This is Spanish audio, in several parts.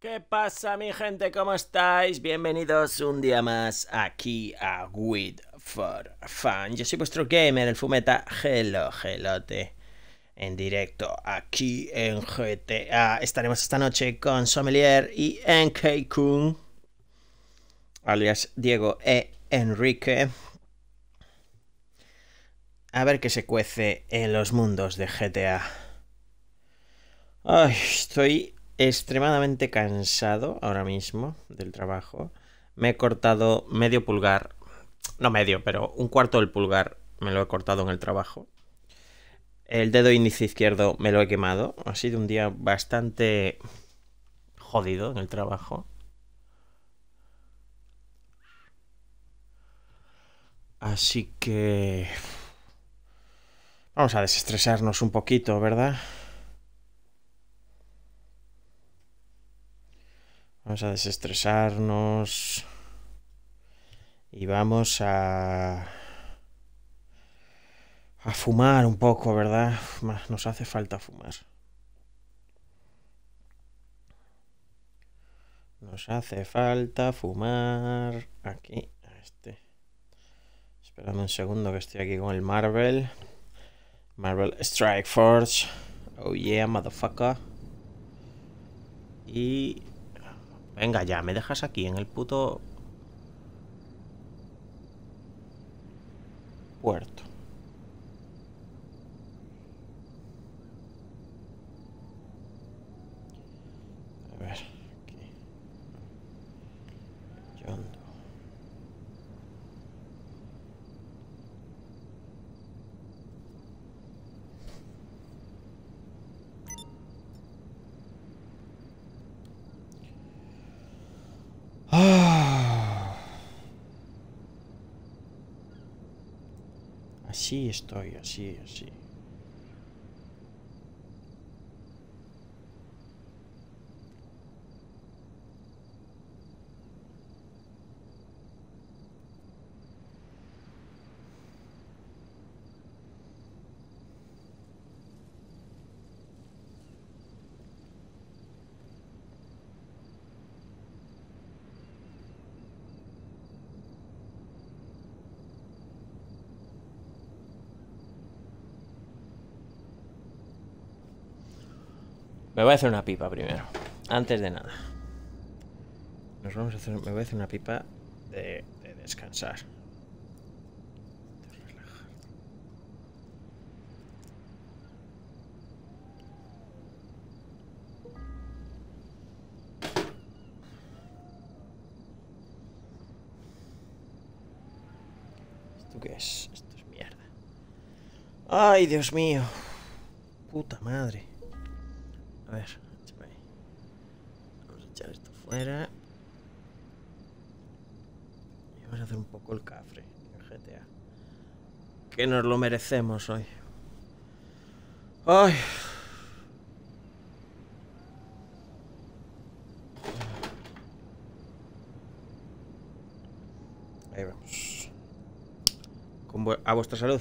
¿Qué pasa, mi gente? ¿Cómo estáis? Bienvenidos un día más aquí a With for Fun. Yo soy vuestro gamer, el Fumeta. Hello, gelote. En directo aquí en GTA. Estaremos esta noche con Sommelier y NK-Kun, alias Diego e Enrique. A ver qué se cuece en los mundos de GTA. Ay, estoy extremadamente cansado ahora mismo del trabajo. Me he cortado medio pulgar. No medio, pero un cuarto del pulgar me lo he cortado en el trabajo. El dedo índice izquierdo me lo he quemado. Ha sido un día bastante jodido en el trabajo. Así que vamos a desestresarnos un poquito, ¿verdad? Vamos a desestresarnos. Y vamos a fumar un poco, ¿verdad? Nos hace falta fumar. Nos hace falta fumar. Aquí, este. Esperando un segundo que estoy aquí con el Marvel. Marvel Strike Force. Oh yeah, motherfucker. Y... venga ya, me dejas aquí en el puto... puerto. A ver, aquí. Yondo. Así estoy, así. Me voy a hacer una pipa primero. Antes de nada. Me voy a hacer una pipa de descansar. De relajar. ¿Esto qué es? Esto es mierda. Ay, Dios mío. Puta madre. A ver, échame ahí. Vamos a echar esto fuera. Y vamos a hacer un poco el cafre en GTA. Que nos lo merecemos hoy. Ay. Ahí vamos. A vuestra salud.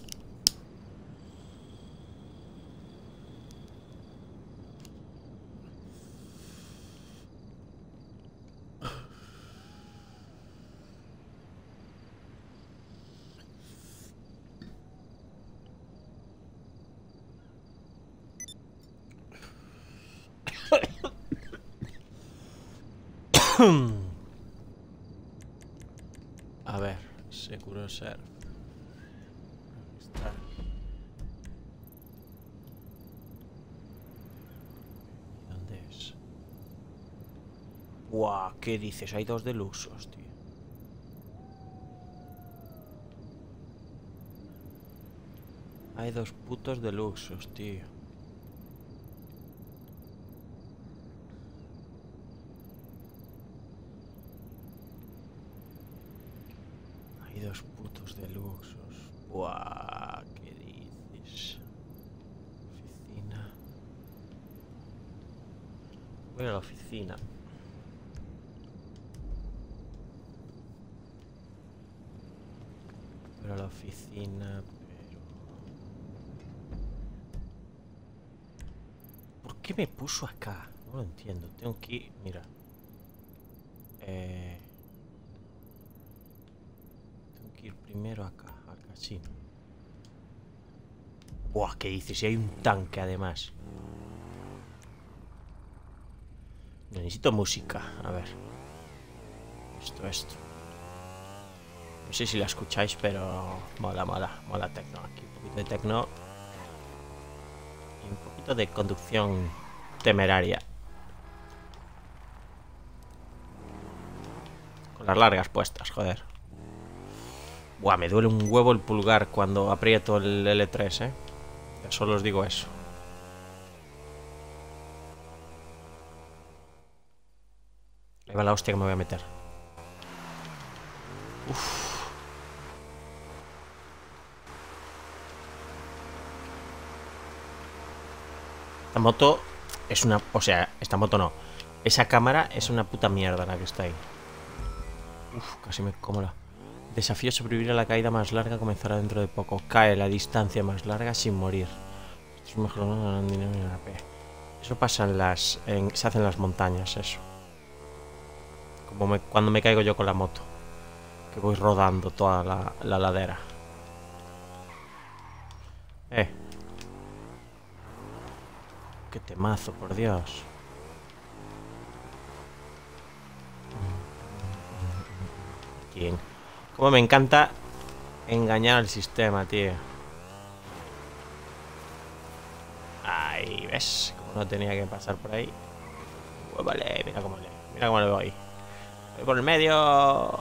A ver, seguro ser. Está. ¿Dónde es? Buah, ¿qué dices? Hay dos delusos, tío. Hay dos putos delusos, tío. Hay dos putos delusos. Buah, ¿qué dices? Oficina. Voy a la oficina. Voy a la oficina, pero... ¿por qué me puso acá? No lo entiendo. Tengo que ir... Mira. Tengo que ir primero acá, al casino. Buah, ¿qué dices? Si hay un tanque además. Necesito música. A ver. Esto. No sé si la escucháis, pero mola tecno. Aquí un poquito de tecno. Y un poquito de conducción temeraria. Con las largas puestas, joder. Buah, me duele un huevo el pulgar cuando aprieto el L3, ¿eh? Ya solo os digo eso. Ahí va la hostia que me voy a meter. Uff. Esta moto es una... O sea, esta moto no. Esa cámara es una puta mierda la que está ahí. Uf, casi me como la... Desafío sobrevivir a la caída más larga comenzará dentro de poco. Cae la distancia más larga sin morir. Esto es mejor no ganar dinero en la P. Eso pasa en las... se hace en las montañas, eso. Como cuando me caigo yo con la moto. Que voy rodando toda la ladera. Qué temazo, por Dios. Bien. Como me encanta engañar al sistema, tío. Ahí, ¿ves? Como no tenía que pasar por ahí. Pues vale, mira cómo le voy. Voy por el medio.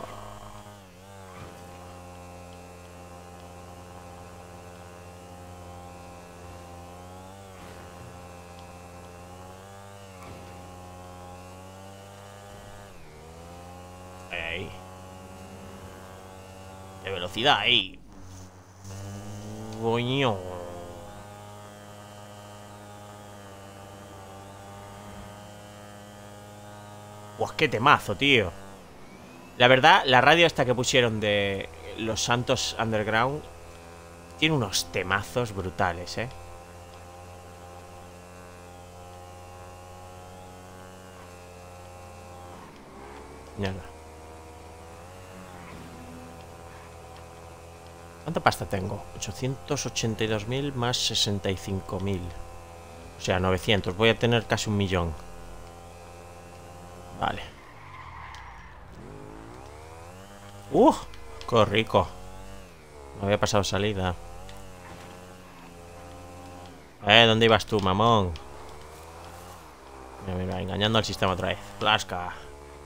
Ahí. De velocidad ahí. Coño. Pues qué temazo, tío. La verdad, la radio esta que pusieron de Los Santos Underground tiene unos temazos brutales, ¿eh? Nada. ¿Cuánta pasta tengo? 882.000 más 65.000. O sea, 900. Voy a tener casi 1.000.000. Vale. ¡Qué rico! No había pasado salida. ¿Dónde ibas tú, mamón? Mira, engañando al sistema otra vez. Plasca.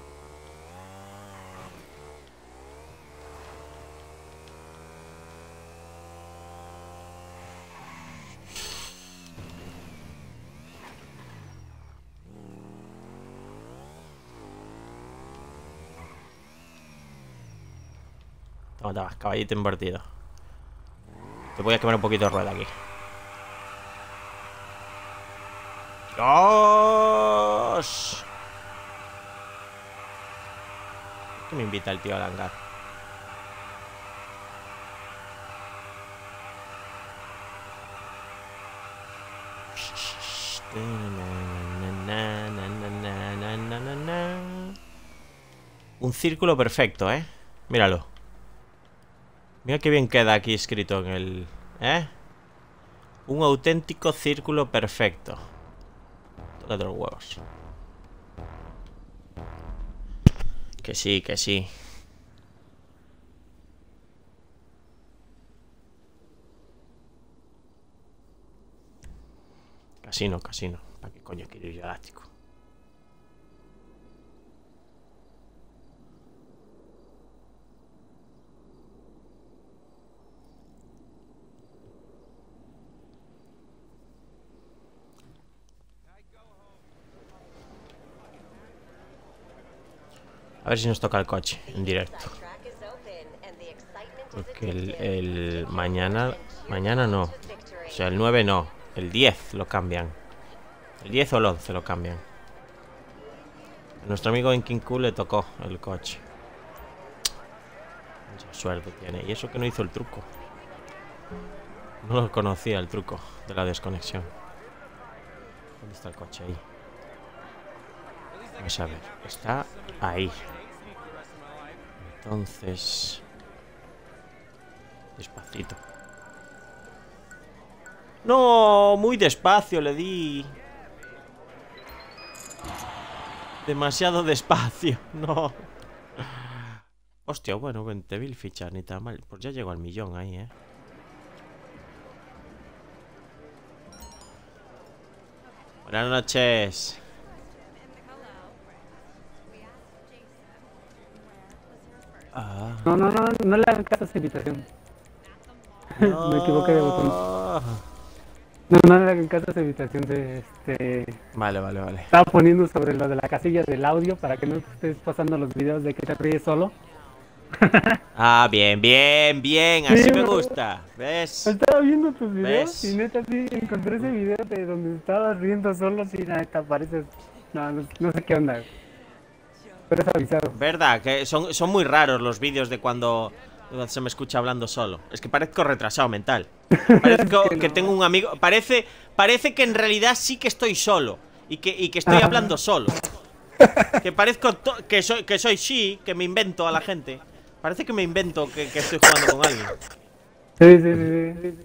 Toma, caballito invertido. Te voy a quemar un poquito de rueda aquí. ¡Dios! ¿Por qué me invita el tío al hangar? Un círculo perfecto, ¿eh? Míralo. Mira qué bien queda aquí escrito en el... Un auténtico círculo perfecto. Tócate los huevos. Que sí, que sí. Casino. ¿Para qué coño quiero ir galáctico? A ver si nos toca el coche en directo. Porque el mañana no. O sea, el 9 no. El 10 lo cambian. El 10 o el 11 lo cambian. A nuestro amigo en King Cool le tocó el coche. Mucha suerte tiene. Y eso que no hizo el truco. No lo conocía el truco de la desconexión. ¿Dónde está el coche ahí? Vamos a ver. Está ahí. Entonces... Despacito. No, muy despacio le di. Demasiado despacio. No. Hostia, bueno, 20.000 fichas, ni tan mal. Pues ya llego al millón ahí, Buenas noches. No le hagan caso a esa invitación. No. Me equivoqué de botón. No le hagan caso a esa invitación Vale. Estaba poniendo sobre lo de la casilla del audio para que no estés pasando los videos de que te ríes solo. Ah, bien. Así Sí, me bro. gusta. ¿Ves? Estaba viendo tus videos ¿Ves? y neta sí encontré ese video de donde estabas riendo solo, sí, neta pareces... No sé qué onda. Pero es avisado. ¿Verdad? Que son muy raros los vídeos de cuando se me escucha hablando solo. Es que parezco retrasado mental. Parezco Es que que no. tengo un amigo. Parece que en realidad sí que estoy solo. Y que estoy hablando solo. Que parezco que soy sí, que me invento a la gente. Parece que me invento que estoy jugando con alguien. Sí.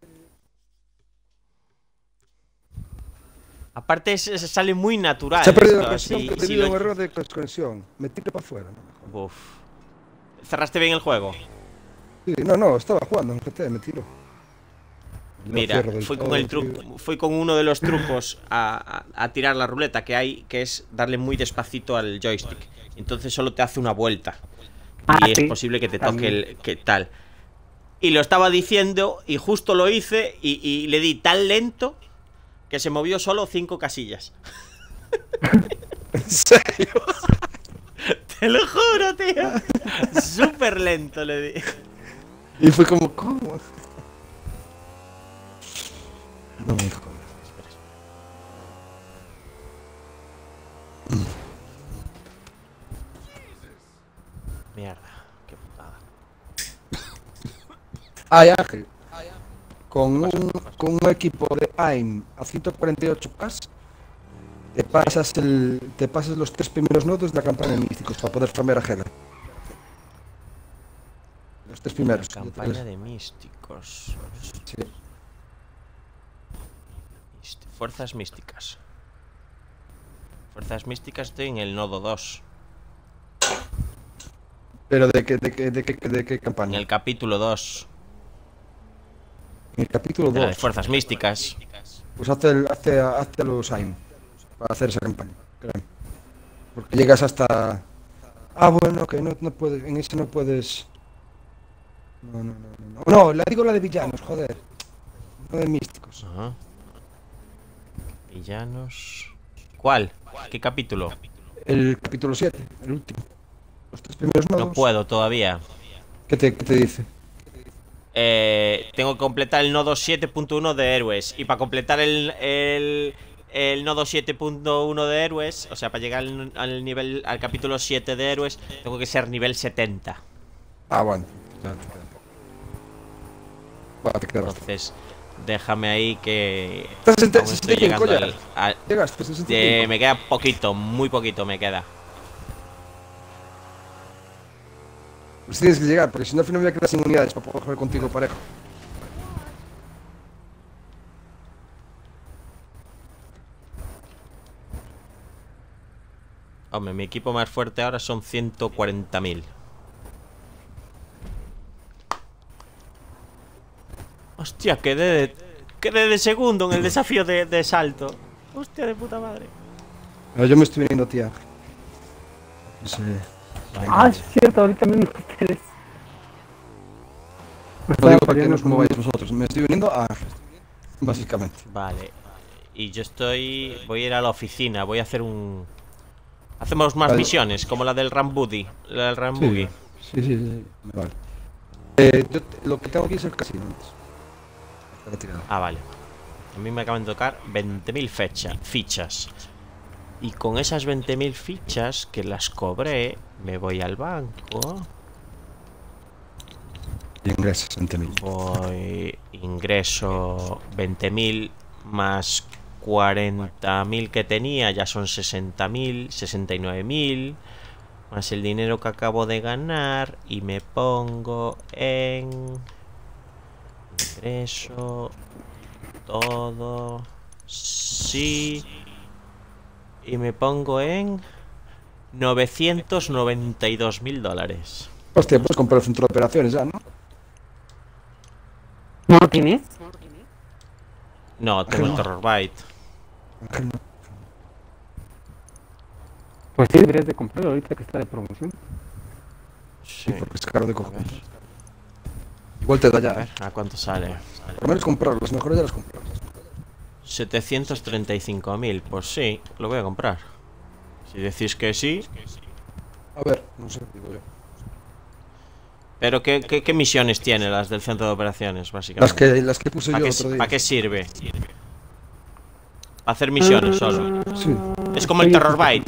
Aparte sale muy natural. Se ha perdido esto, la conexión, así, que he si tenido lo- un error de conexión. Me tiré para afuera. No, Uf. ¿Cerraste bien el juego? sí, no, estaba jugando en GT, me tiro. Lo Mira, cierro del fui todo, con el tío. truco, fui con uno de los trucos a tirar la ruleta que hay, que es darle muy despacito al joystick. Entonces solo te hace una vuelta. Y es Sí, posible que te toque también. el que tal. Y lo estaba diciendo y justo lo hice y le di tan lento que se movió solo 5 casillas. ¿En serio? Te lo juro, tío. Súper lento le di. Y fue como, ¿cómo? No me jodas. Mierda, qué putada. Ay, Ángel. Con un equipo de AIM a 148K te pasas los 3 primeros nodos de la campaña de místicos para poder farmear a Hela. Los 3 primeros. Campaña de místicos. Sí. Fuerzas místicas. Fuerzas místicas estoy en el nodo 2. Pero ¿de qué En campaña? el capítulo 2. En el capítulo De la de 2. fuerzas místicas. Pues hazte los AIM para hacer esa campaña. Créeme. Porque llegas hasta... Ah, bueno, que no puedes... En ese no puedes... No, digo la de villanos, joder. No de místicos. Ajá. Villanos. ¿Cuál? ¿Qué capítulo? El capítulo 7, el último. Los 3 primeros nodos. No puedo todavía. ¿Qué te dice? Tengo que completar el nodo 7.1 de héroes. Y para completar el nodo 7.1 de héroes, o sea, para llegar al capítulo 7 de héroes, tengo que ser nivel 70. Ah, bueno. Ya te queda. Bueno, te queda bastante. Entonces, déjame ahí que Estás en aún estoy 65 llegando ya. Llegaste, 65. me queda poquito, muy poquito me queda. Pues tienes que llegar, porque si no al final me voy a quedar sin unidades para poder jugar contigo parejo. Hombre, mi equipo más fuerte ahora son 140.000. Hostia, quedé de segundo en el desafío de salto. Hostia, de puta madre. Pero yo me estoy viniendo a ti, Ángel. No sé. Es cierto, ahorita mismo ustedes. No digo para que no os mováis vosotros. Me estoy viniendo a Ángel. Básicamente. Vale. Y yo voy a ir a la oficina, voy a hacer hacemos más Vale. misiones, como la del Rambudi. La del Rambugi. Sí. Me vale. Lo que tengo aquí es el casino antes. Está tirado. Ah, vale. A mí me acaban de tocar 20.000 fichas. Y con esas 20.000 fichas que las cobré, me voy al banco. Y ingresas 20.000. Ingreso 20.000 más 40.000 que tenía, ya son 60.000, 69.000. Más el dinero que acabo de ganar. Y me pongo en... ingreso. Todo. Sí. Y me pongo en... $992.000. Hostia, puedes comprar el centro de operaciones ya, ¿no? ¿No lo tienes? No, tengo el Terror Byte. Pues sí, deberías de comprarlo ahorita que está de promoción. Sí. Porque es caro de cojones. Igual te da ya, A ver, ¿a cuánto sale? Por lo menos comprar, las mejores ya las compras. 735.000. Pues sí, lo voy a comprar. Si decís que sí. A ver, no sé, digo yo. Pero ¿qué misiones tiene las del centro de operaciones, básicamente? Las que puse yo otro día. ¿Para qué sirve? Hacer misiones solo. Sí. Es como el Terror Byte.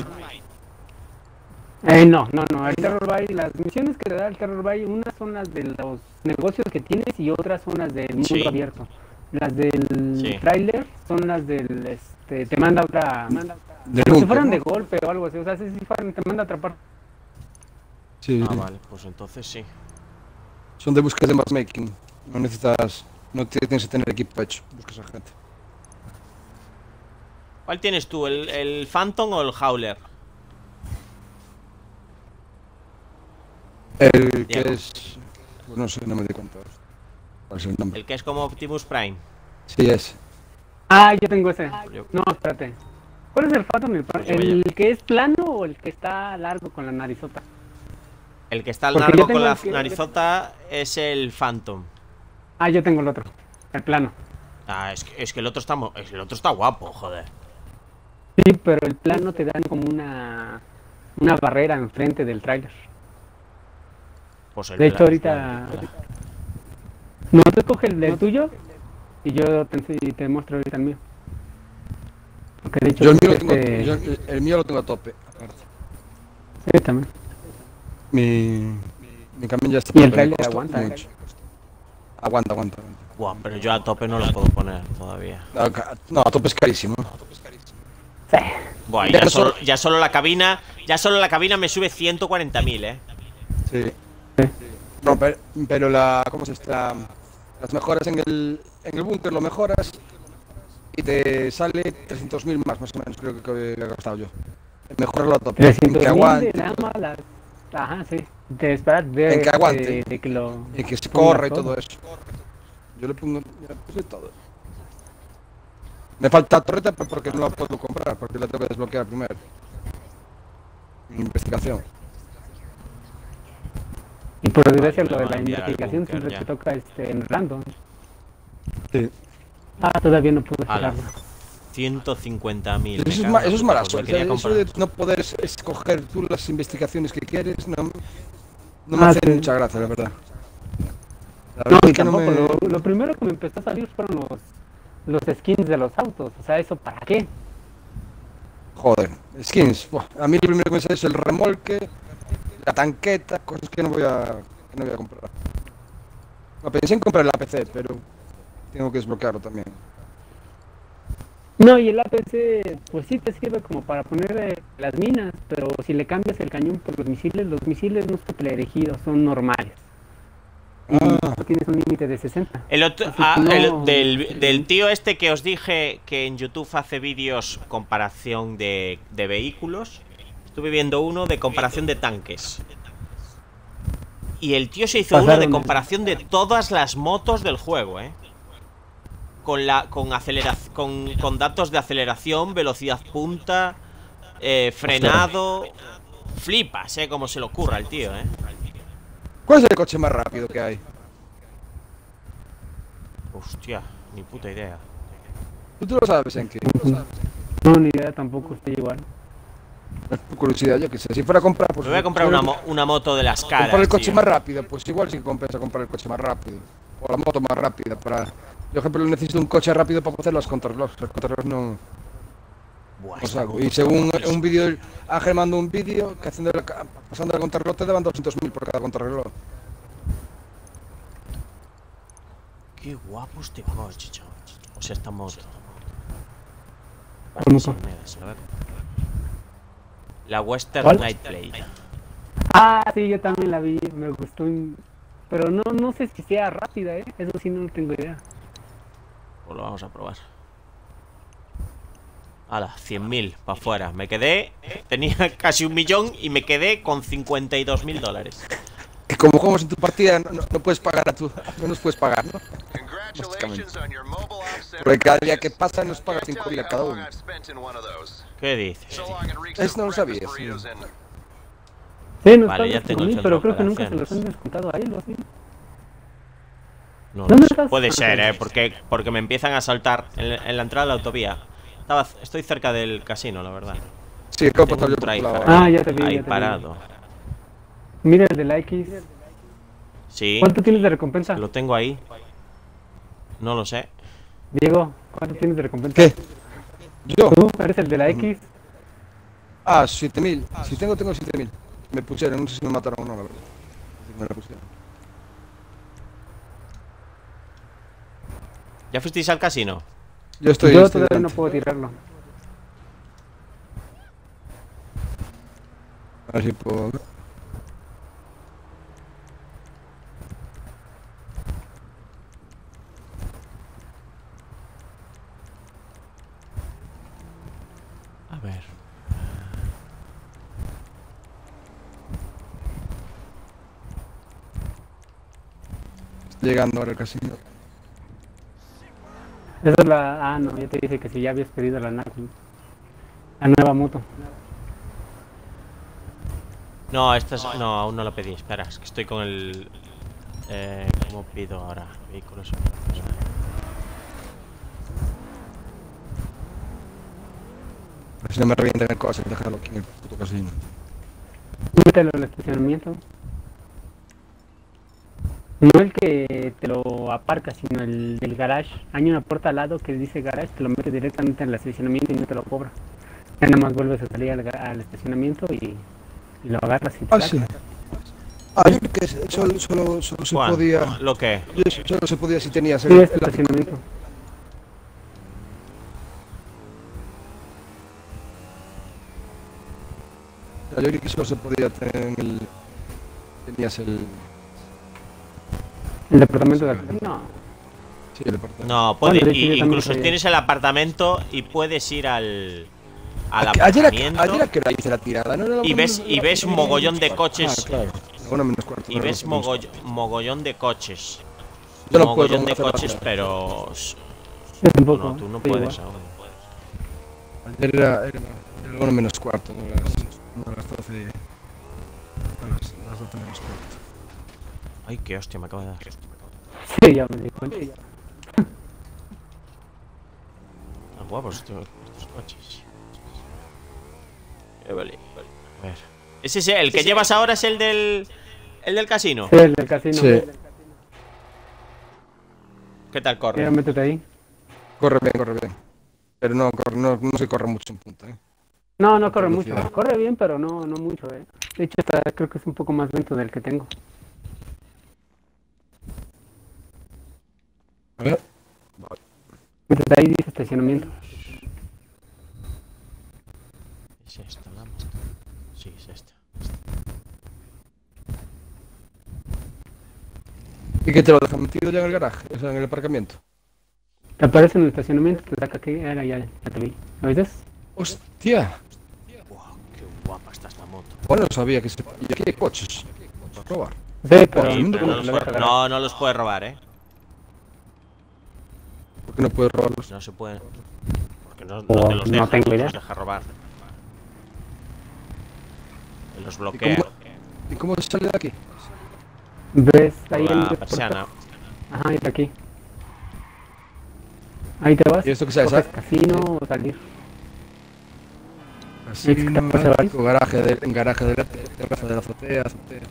No. El Terror Byte, las misiones que te da el Terror Byte, unas son las de los negocios que tienes y otras son las del mundo Sí. abierto. Las del Sí. tráiler son las del, te manda otra, como si búnker, fueran ¿no? de golpe o algo así, o sea, si fueran, te manda a atrapar. Sí, Ah, sí. vale, pues entonces sí. Son de búsqueda de matchmaking. No necesitas. No tienes que tener equipo hecho. Buscas a gente. ¿Cuál tienes tú? ¿El Phantom o el Howler? El que Diego. es. Pues no sé, no me di cuenta. ¿Cuál es el nombre? El que es como Optimus Prime. Sí, es. Ah, yo tengo ese. Yo- No, espérate. ¿Cuál es el Phantom? ¿El que es plano o el que está largo con la narizota? El que está al Porque yo largo tengo con la el que- narizota es el Phantom. Ah, yo tengo el otro, el plano. Ah, es que el otro está guapo, joder. Sí, pero el plano te dan como una barrera enfrente del tráiler. Pues el De hecho, plan- ahorita... No, tú escoges el tuyo y yo te muestro ahorita el mío. Porque de hecho... Yo el mío, lo tengo, el mío lo tengo a tope. Aparte. Sí, también. Mi camión ya está. Y el pero tráiler costó aguanta, ¿eh? mucho. Aguanta. Buah, pero yo a tope no lo puedo poner todavía. No, a tope es carísimo. Sí. Buah, y ya solo la cabina. Ya solo la cabina me sube 140.000, Sí. Sí. No, pero ¿cómo se está? Las mejoras en el búnker lo mejoras y te sale 300.000 más o menos, creo que he gastado yo. Mejorarlo a tope. 300.000 que aguante. de nada más las... Ajá, sí. De esperar de, En que aguante. de que lo... Y que se pongas corra y todo eso. Yo le pongo ya puse todo. Me falta torreta porque no la puedo comprar, porque la tengo que desbloquear primero. Investigación. Y por desgracia Vale, lo de lo voy a la enviar al investigación búnker siempre ya. te toca en random. Sí. Ah, todavía no pude Ala. cerrarlo. 150.000. Eso es mala Pues me suerte. quería Eso comprar. de no poder escoger tú las investigaciones que quieres, no me hace sí. mucha gracia, la verdad. La No, verdad y es que no tampoco. me... Lo primero que me empezó a salir fueron los skins de los autos. O sea, ¿eso para qué? Joder, skins. Buah, a mí lo primero que me sale es el remolque, la tanqueta, cosas que no voy a comprar. No, pensé en comprar la PC, pero tengo que desbloquearlo también. No, y el APC, pues sí te sirve como para poner las minas, pero si le cambias el cañón por los misiles no son elegidos, son normales. Y tienes un límite de 60. El otro, Así que no- del tío este que os dije que en YouTube hace vídeos comparación de vehículos. Estuve viendo uno de comparación de tanques. Y el tío se hizo uno de Pasaron. comparación de todas las motos del juego, con datos de aceleración, velocidad punta, frenado. Flipas, como se le ocurra al tío, ¿Cuál es el coche más rápido que hay? Hostia, ni puta idea. ¿Tú lo sabes en qué? No, ni idea tampoco, estoy igual. Por curiosidad, yo qué sé. Si fuera a comprar, pues... Me voy a comprar una moto de las caras. Comprar el coche tío. más rápido, pues igual sí que compensa comprar el coche más rápido. O la moto más rápida para... Yo, por ejemplo, necesito un coche rápido para hacer las contrarrelojes. Las contrarrelojes no Buah, los esta hago. moto Y según es- un vídeo, Ángel mandó un vídeo que pasando la contrarreloj te daban 200.000 por cada contrarreloj. Qué guapo este coche, chaval. O sea, esta moto. ¿Cómo? 100 megas, se la voy a comprar. La Western ¿Cuál? Night Blade. Ah, sí, yo también la vi, me gustó. Pero no sé si sea rápida, ¿eh? Eso sí no tengo idea. Pues lo vamos a probar. Hala, 100.000 para afuera. Me quedé, tenía casi 1.000.000 y me quedé con 52.000 dólares. Que como jugamos en tu partida no puedes pagar no nos puedes pagar, ¿no? Porque cada día que pasa nos paga 5.000 a cada uno. ¿Qué dices? Eso no lo sabías. Sí. Sí, nos Vale, ya pagan tengo el 5.000, centro pero de creo que nunca se los operaciones. han descontado a él, ¿o sí? No, ¿Dónde no sé. estás? Puede Ah, ser, ok. porque me empiezan a saltar en la entrada de la autovía. Estoy cerca del casino, la verdad. Sí, acabo de Tengo pasar un yo por tu tryhard lado. Ah, ya te vi, ahí ya te vi. parado. Mira el de la X. Sí, ¿Cuánto tienes de recompensa? lo tengo ahí. No lo sé. Diego, ¿cuánto tienes de recompensa? ¿Qué? ¿Yo? ¿Tú eres el de la X? Ah, 7.000. Si tengo 7.000. Me pusieron, no sé si me mataron o no, la verdad. Me la pusieron. ¿Ya fuisteis al casino? Yo estoy Yo todavía no delante. puedo tirarlo. A ver si puedo. A ver. Estoy llegando ahora al casino. Esa es la... Ah, no, ya te dije que si ya habías pedido la nueva moto. No, no, aún no la pedí. Espera, es que estoy con el... ¿cómo pido ahora? Vehículos. A ver si no me revientan el coche, dejarlo aquí en el puto casino. Mételo en el estacionamiento. No el que te lo aparca, sino el del garage. Hay una puerta al lado que dice garage, te lo metes directamente en el estacionamiento y no te lo cobra. Ya nada más vuelves a salir al estacionamiento y lo agarras y te Ah, sacas. sí. Ah, yo creo que solo se ¿Cuál? podía. ¿Lo qué? Solo se podía si tenías Sí, este estacionamiento. Yo creo que solo se podía tener en el. Tenías el. El departamento de... No. Sí, el departamento. No, Bueno, de hecho, yo también incluso sabía. tienes el apartamento y puedes ir al Ayer aparcamiento a que hora hice la tirada, ¿no? Era la y una ves menos un mogollón de coches. Ah, claro. La una menos cuarto. Y ves mogollón de coches. Yo no puedo Mogollón de hacer la coches, tirada. pero... Yo tampoco. No, tú no estoy puedes igual. aún. Ayer era la una menos cuarto, no las 12. Las 12 menos cuarto. Ay, qué hostia me acabo de dar. Sí, ya me di cuenta. Ah, guapos estos coches. Vale. A ver. ¿Es ese? ¿El que llevas ahora es el del casino? Sí, el del casino. Sí. ¿Qué tal corre? Mira, métete ahí. Corre bien. Pero no se corre mucho en punta, ¿eh? No, no corre velocidad. mucho. Corre bien, pero no mucho, De hecho, creo que es un poco más lento del que tengo. A ver. Métete ahí, dice estacionamiento. ¿Es esta la moto? Sí, es esta. ¿Y qué te lo dejan metido ya en el garaje? O sea, en el aparcamiento. Te aparece en el estacionamiento, te saca aquí. Ya te vi. ¿Lo ves? ¡Hostia! Wow, qué guapa está esta moto. Bueno, no sabía que se. Y aquí hay coches. Para probar. Sí, pero Sí, pero no te lo deja agarrar. no los puedes robar, ¿eh? ¿Por qué no puedes robarlos? No se pueden. Porque no Oh, te los no deja, tengo no te idea. los deja robar. Los ¿Y bloquea. cómo se sale de aquí? ¿Ves? Por Ahí la en persiana. Ajá, ahí está aquí. Ahí te vas. ¿Y esto qué se coges hace? casino o salir. Así, ¿Te pasa varios? garaje de la azotea.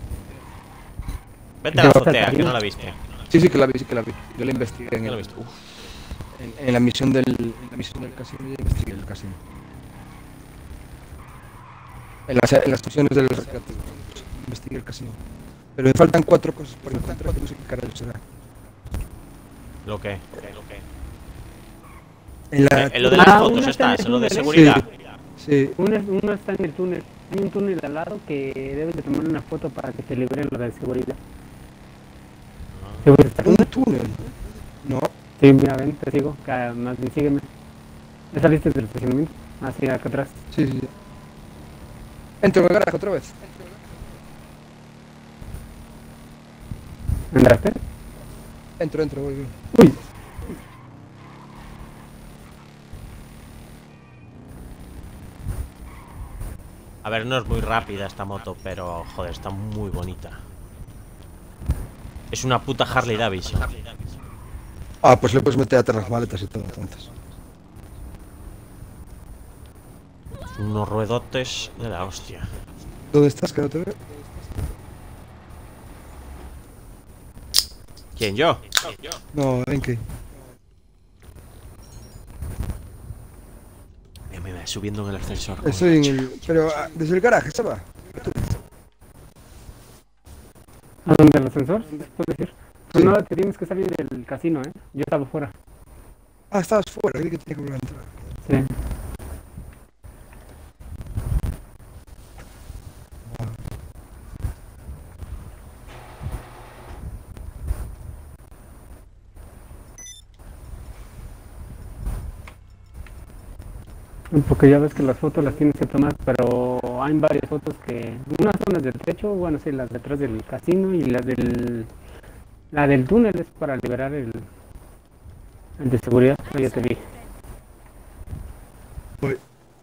Vete a la ¿Te vas al azotea, que casino? no la viste. Sí que la vi. Yo la investigué ¿No la viste? Uf. en la misión del casino, yo investigué el casino. En las misiones de los recreativos, investigué el casino. Pero me faltan 4 cosas por encontrar, que no sé qué carajo será. ¿Lo qué? En la... En lo de las Ah, fotos uno está en estás, el en lo de túnel, ¿eh? seguridad. Sí. Uno está en el túnel. Hay un túnel al lado que debes de tomar una foto para que te liberen lo de seguridad. ¿Te voy a estar Un túnel? túnel. No. Sí, mira, ven, te sigo. Más bien, sígueme. ¿Ya saliste del estacionamiento? Ah, sí, acá atrás. Sí, sí. Entro en el garaje otra vez. ¿Entraste? Entro, voy. Uy, A ver, no es muy rápida esta moto, pero joder, está muy bonita. Es una puta Harley Davidson. Ah, pues le puedes meter atrás las maletas y todo, entonces. Unos ruedotes de la hostia. ¿Dónde estás? Que no te veo. ¿Quién, yo? No, ¿en qué? Mira, subiendo en el ascensor. Estoy en el... Pero desde el garaje, ¿se va? ¿a dónde el ascensor? ¿Puedes decir? Sí. No, te tienes que salir del casino, ¿eh? Yo estaba fuera. Ah, estabas fuera, creí que tenía que volver a entrar. Sí. Porque ya ves que las fotos las tienes que tomar, pero hay varias fotos que... Unas son las del techo, bueno, sí, las detrás del casino y la del túnel es para liberar el de seguridad, ya te vi. Voy.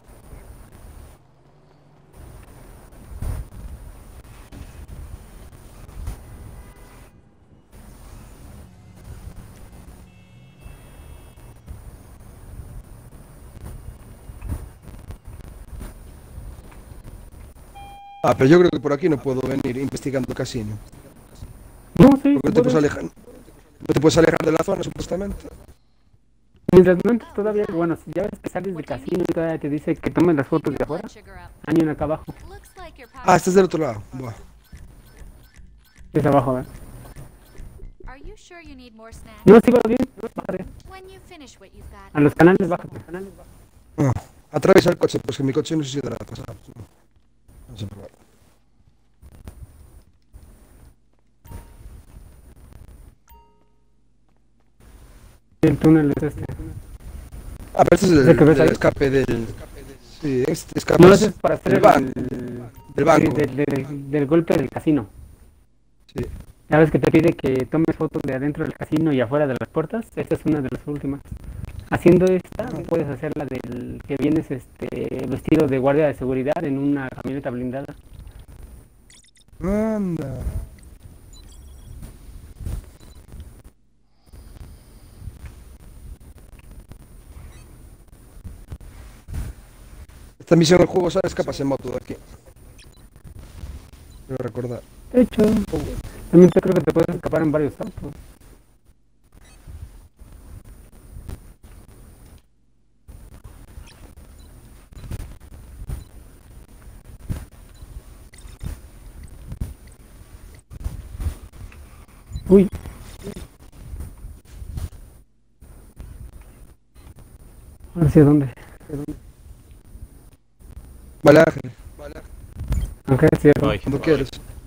Ah, pero yo creo que por aquí no puedo venir investigando el casino. No, sí, Porque no te puedes alejar, no te puedes alejar de la zona, supuestamente. mientras no entres todavía, bueno, si ya ves que sales del casino y todavía te dice que tomes las fotos de afuera, hay una acá abajo, Ah, estás del otro lado. Buah. es abajo, ¿eh? No, sí va bien, bájate. A los canales, bájate. Ah, atraviesa el coche, pues que mi coche no sé si dará pasar. No sé probar. El túnel es este. Ah, pero este es ¿Ese que ves el ahí? escape del... Sí, este escape No, es ese es para hacer del banco. Del banco. sí, del golpe del casino. Sí. Ya ves que te pide que tomes fotos de adentro del casino y afuera de las puertas. Esta es una de las últimas. Haciendo esta, puedes hacer la del que vienes vestido de guardia de seguridad en una camioneta blindada. Anda. Esta misión del juego sale escapas en moto de aquí. Quiero recordar. De hecho, también te creo que te puedes escapar en varios autos. Uy. Ahora sí, ¿dónde? Vale, Ángel, Ángel, cierto. Voy. cuando quieres.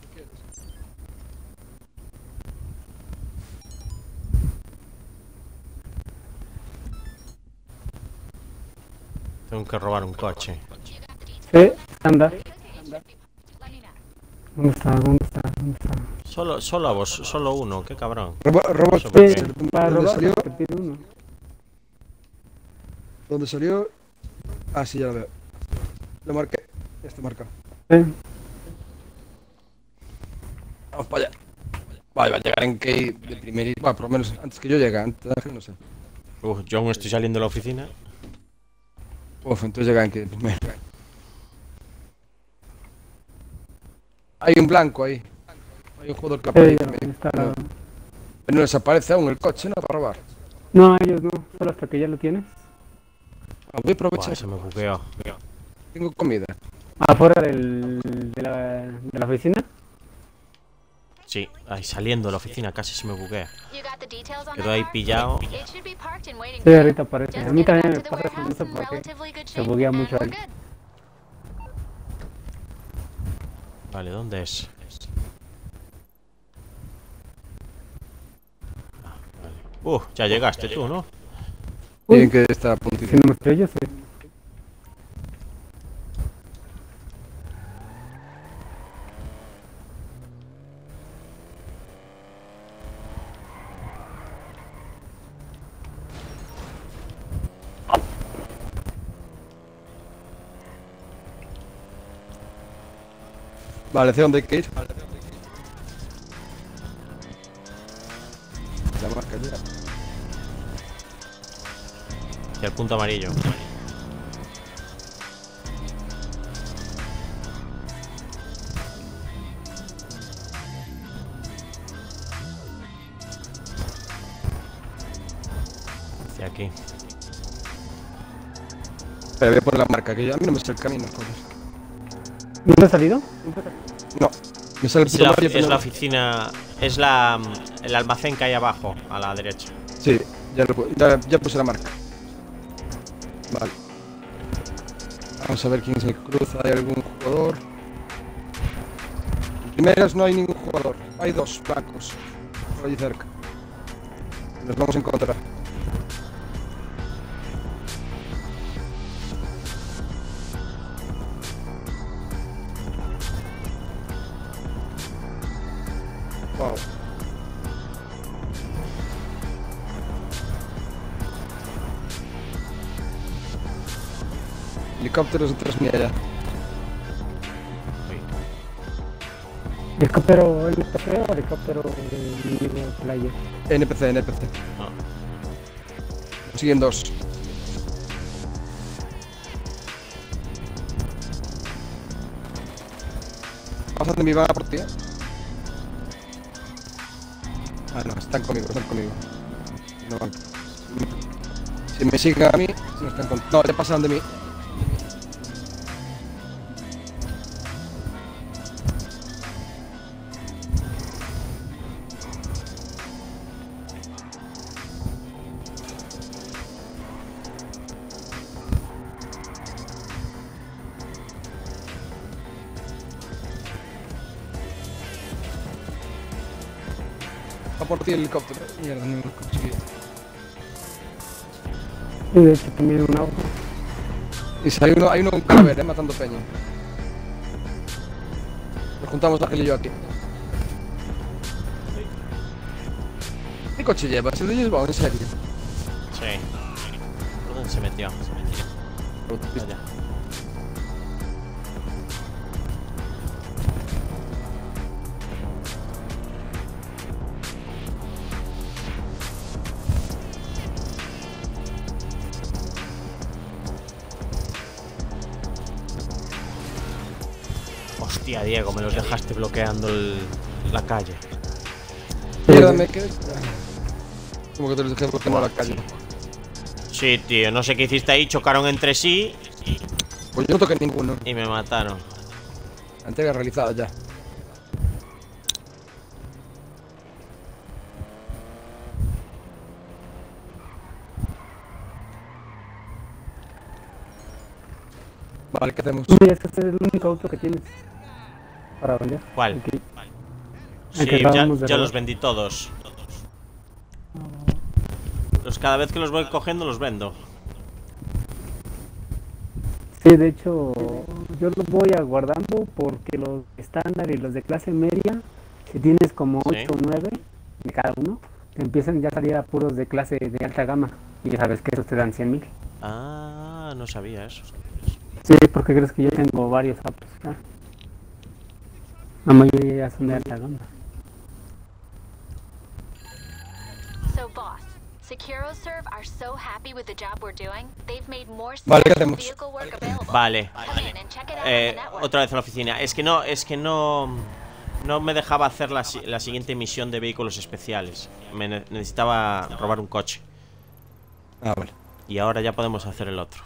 Tengo que robar un coche. Sí, anda. ¿Dónde está? ¿Dónde está? ¿Dónde está? Solo a vos, solo uno, qué cabrón. Roba, Eso porque- Sí, para ¿Dónde robar, salió? te pide uno. ¿Dónde salió? Ah, sí, ya lo veo. Lo marqué. Ya está marcado. Sí. Vamos para allá. Vale, va a llegar en Key de primer... Bueno, por lo menos antes que yo llegue, antes de Ángel, no sé. Yo aún estoy saliendo de la oficina. Uf, entonces llega en Key de primero. Hay un blanco ahí. Hay un jugador que aparece. Está No, pero no les aparece aún el coche, ¿no? Para robar. No, ellos no, solo hasta que ya lo tienes. Ah, voy a aprovechar. Buah, se me bugueó. Tengo comida. Afuera de la oficina. Sí, ahí saliendo de la oficina casi se me buguea. Quedó ahí pillado. Sí, ahorita aparece. A mí también me pasa eso, no sé por qué. Se buguea mucho ahí. Vale, ¿dónde es? Vale. Ya llegaste tú, ¿no? Bien que está a puntito. Si no me estrello, sí. Vale, ¿hacia dónde hay que ir? La marca ya. Hacia el punto amarillo. Hacia aquí. Pero voy a poner la marca, que ya a mí no me sale el camino, joder. ¿No ha salido? No, me sale el Es puto la, amarillo, es pero la no. oficina. Es el almacén que hay abajo, a la derecha. Sí, ya puse la marca. Vale. Vamos a ver quién se cruza. ¿Hay algún jugador? En primeras no hay ningún jugador. Hay dos blancos por allí cerca. Nos vamos a encontrar. Wow. Helicópteros detrás mía ya. ¿Helicóptero NPC o helicóptero de playa? NPC. Ah. Siguen dos. Pasan de mi van a por ti, ¿eh? Ah, no, están conmigo. No van. Si me siguen a mí, no están con... No, ya pasaron de mí. Va por ti el helicóptero. Mierda, no lo he conseguido. Y de hecho también un auto. Y si hay uno con calavera, matando peña. Nos juntamos Ángel y yo aquí. ¿Qué coche llevas? ¿El de Lisboa? ¿En serio? Sí. ¿Por dónde se metió? Vaya. Hostia, Diego, me los dejaste bloqueando la calle. Mierda, me quedé... Como que te los dejé bloqueando la calle. Sí, tío, no sé qué hiciste ahí, chocaron entre sí Pues yo no toqué ninguno. y me mataron. Entrega realizada ya. Vale, ¿qué hacemos? Sí, es que este es el único auto que tienes para vender. ¿Cuál? El que Sí, ya acabamos de los robar. vendí todos. Cada vez que los voy cogiendo los vendo. Sí, de hecho, yo los voy aguardando porque los estándar y los de clase media, si tienes como 8 Sí. o 9 de cada uno, te empiezan ya a salir a puros de clase de alta gama. Y ya sabes que esos te dan 100.000. Ah, no sabía eso. Sí, porque crees que yo tengo varios autos. ¿Ya? La mayoría ya son de alta gama. So, boss, SecuroServe are so happy with the job we're doing, they've made more Vale, ¿qué special hacemos? vehicle work available. Vale. Come in and check it out on the network. Otra vez a la oficina. Es que no me dejaba hacer la siguiente misión de vehículos especiales. Necesitaba robar un coche. Ah, vale. Y ahora ya podemos hacer el otro.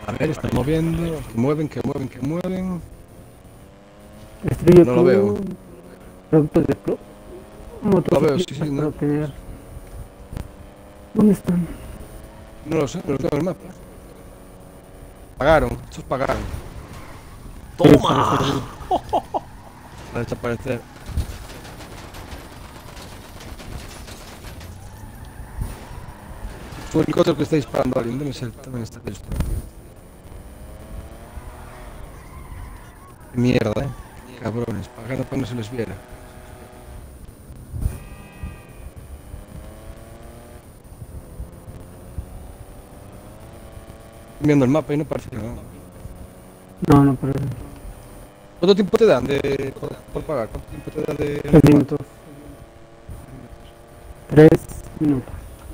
A ver, están moviendo. Que mueven. Destruye No lo veo. Productos de club. Lo veo, sí, Para no. obtener. ¿Dónde están? No lo sé, no lo tengo en el mapa. Pagaron, estos pagaron. ¡Toma! Para desaparecer. Fue el helicóptero que está disparando a alguien. ¿Dónde es él? También está disparando. Qué mierda, cabrones, pagando para que no se les viera. Estoy viendo el mapa y no parece nada. No, pero ¿Cuánto tiempo te dan por pagar? ¿Cuánto tiempo te dan de 3 minutos. 3 minutos.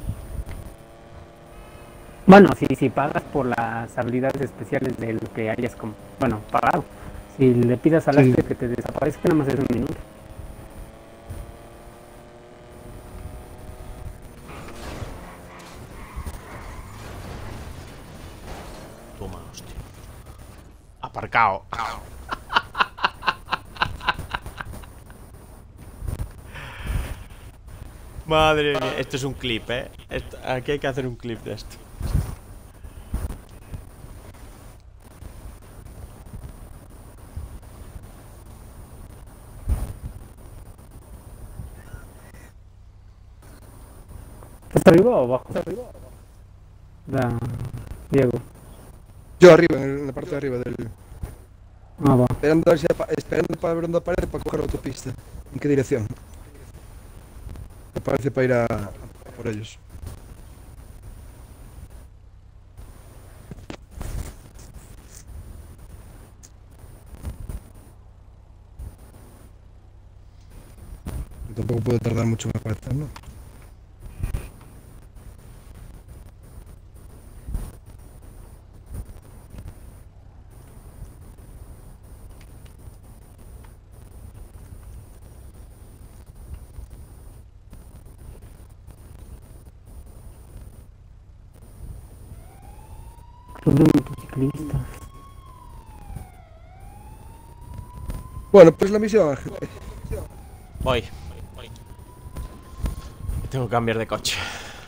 Bueno, si pagas por las habilidades especiales de lo que hayas pagado. Si le pidas al Sí. Astre que te desaparezca, nada más es 1 minuto. Toma, hostia. Aparcado. Madre mía, esto es un clip, ¿eh? Aquí hay que hacer un clip de esto. ¿Estás arriba o abajo? Diego. Yo arriba, en la parte de arriba del... Va. Esperando, a ver si esperando para ver dónde aparece para coger la autopista. ¿En qué dirección? Me parece para ir a por ellos. Tampoco puede tardar mucho en aparecer, ¿no? Club de motociclistas. Bueno, pues la misión, Ángel. Voy. Tengo que cambiar de coche.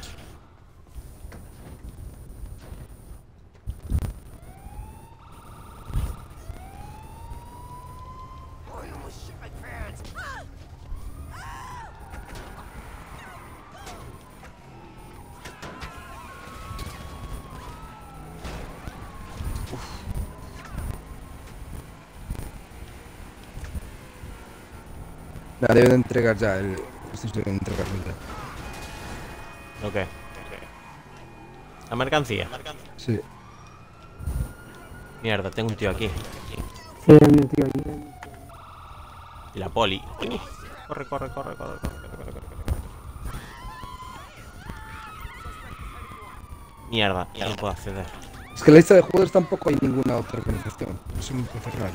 Nada, deben de entregar ya el... Estos deben entregarlo ya. Ok. La mercancía. Sí. Mierda, tengo un tío aquí. Sí, hay un tío ahí. Y la poli. Corre, corre, corre, corre, corre, corre, corre, corre. Mierda, ya no puedo acceder. Es que en la lista de jugadores tampoco hay ninguna otra organización. Es un poco raro.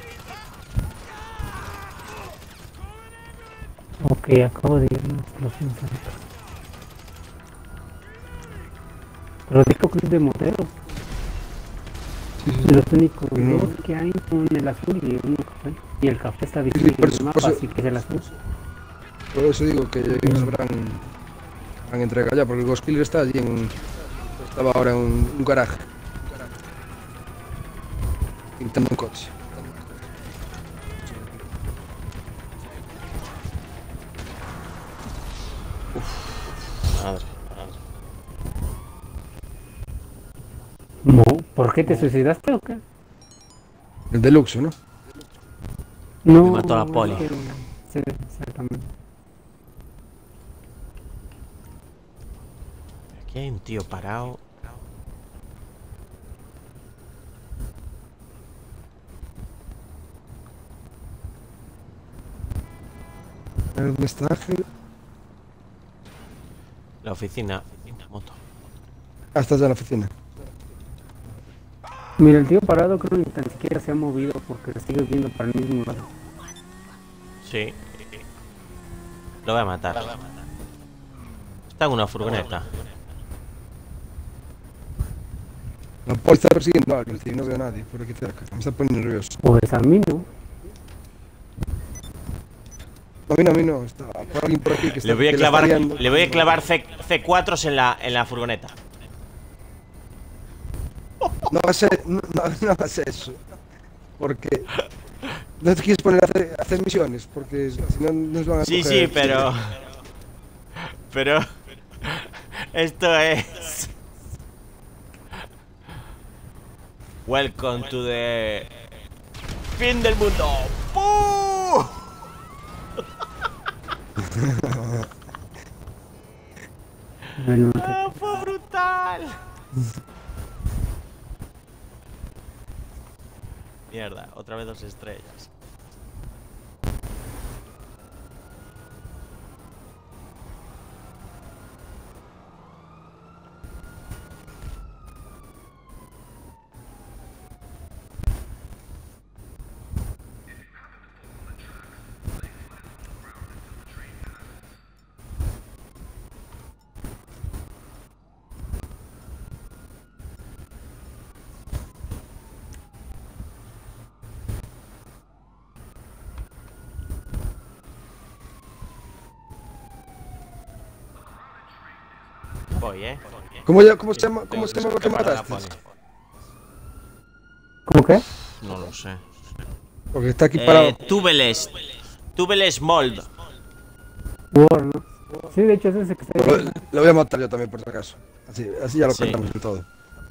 Ok, acabo de ir a una explosión cerca. Pero dijo club de moteros. Los únicos No. dos que hay son el azul y uno café. Y el café está visible por en eso- el por mapa, eso- así que es el azul. Por eso digo que nos habrán entregado ya, porque el Ghost Killer está allí en... Estaba ahora en un garaje. Pintando un coche. Madre. No, ¿por qué te suicidaste o qué? El deluxe, ¿no? No, Me mató la poli. Sí, exactamente. Aquí hay un tío parado. A ver, ¿dónde está Ángel? La oficina. Moto. Ah, estás ya en la oficina. Mira, el tío parado creo que ni tan siquiera se ha movido porque sigue viendo para el mismo lado. Sí. Lo voy a matar. Está en una furgoneta. La poli está persiguiendo a alguien, tío, no veo a nadie por aquí cerca. Me está poniendo nervioso. Pues a mí no. A mí no, está por alguien por aquí que está. Le voy a que la clavar, está liando. le voy a clavar C4s en la furgoneta. No hagas no hagas eso. Porque no te quieres poner a hacer misiones, porque si no nos van a Sí, coger. sí, pero esto es Welcome to the fin del mundo. ¡Puh! ¡Ah, fue brutal! Mierda, otra vez 2 estrellas. Voy, ¿Cómo se llama lo que mataste? ¿Cómo qué? No lo sé. Porque está aquí parado. Tubeles Mold. War, ¿no? Sí, de hecho es ese que está ahí. Lo voy a matar yo también por si acaso. Así ya lo Sí. cortamos del todo.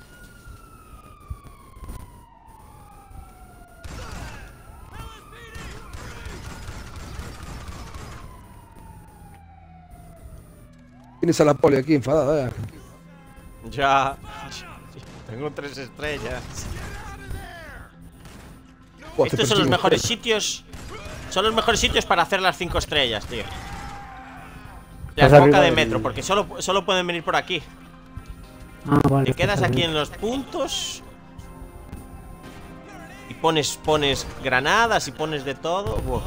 Tienes a la poli aquí enfadada, Ya. Tengo 3 estrellas. Buah, te Estos son los persigue. mejores sitios. Son los mejores sitios para hacer las 5 estrellas, tío. La Pues boca arriba de del- metro, porque solo pueden venir por aquí. Ah, vale. Te quedas está aquí bien. en los puntos. Y pones granadas y pones de todo. Buah.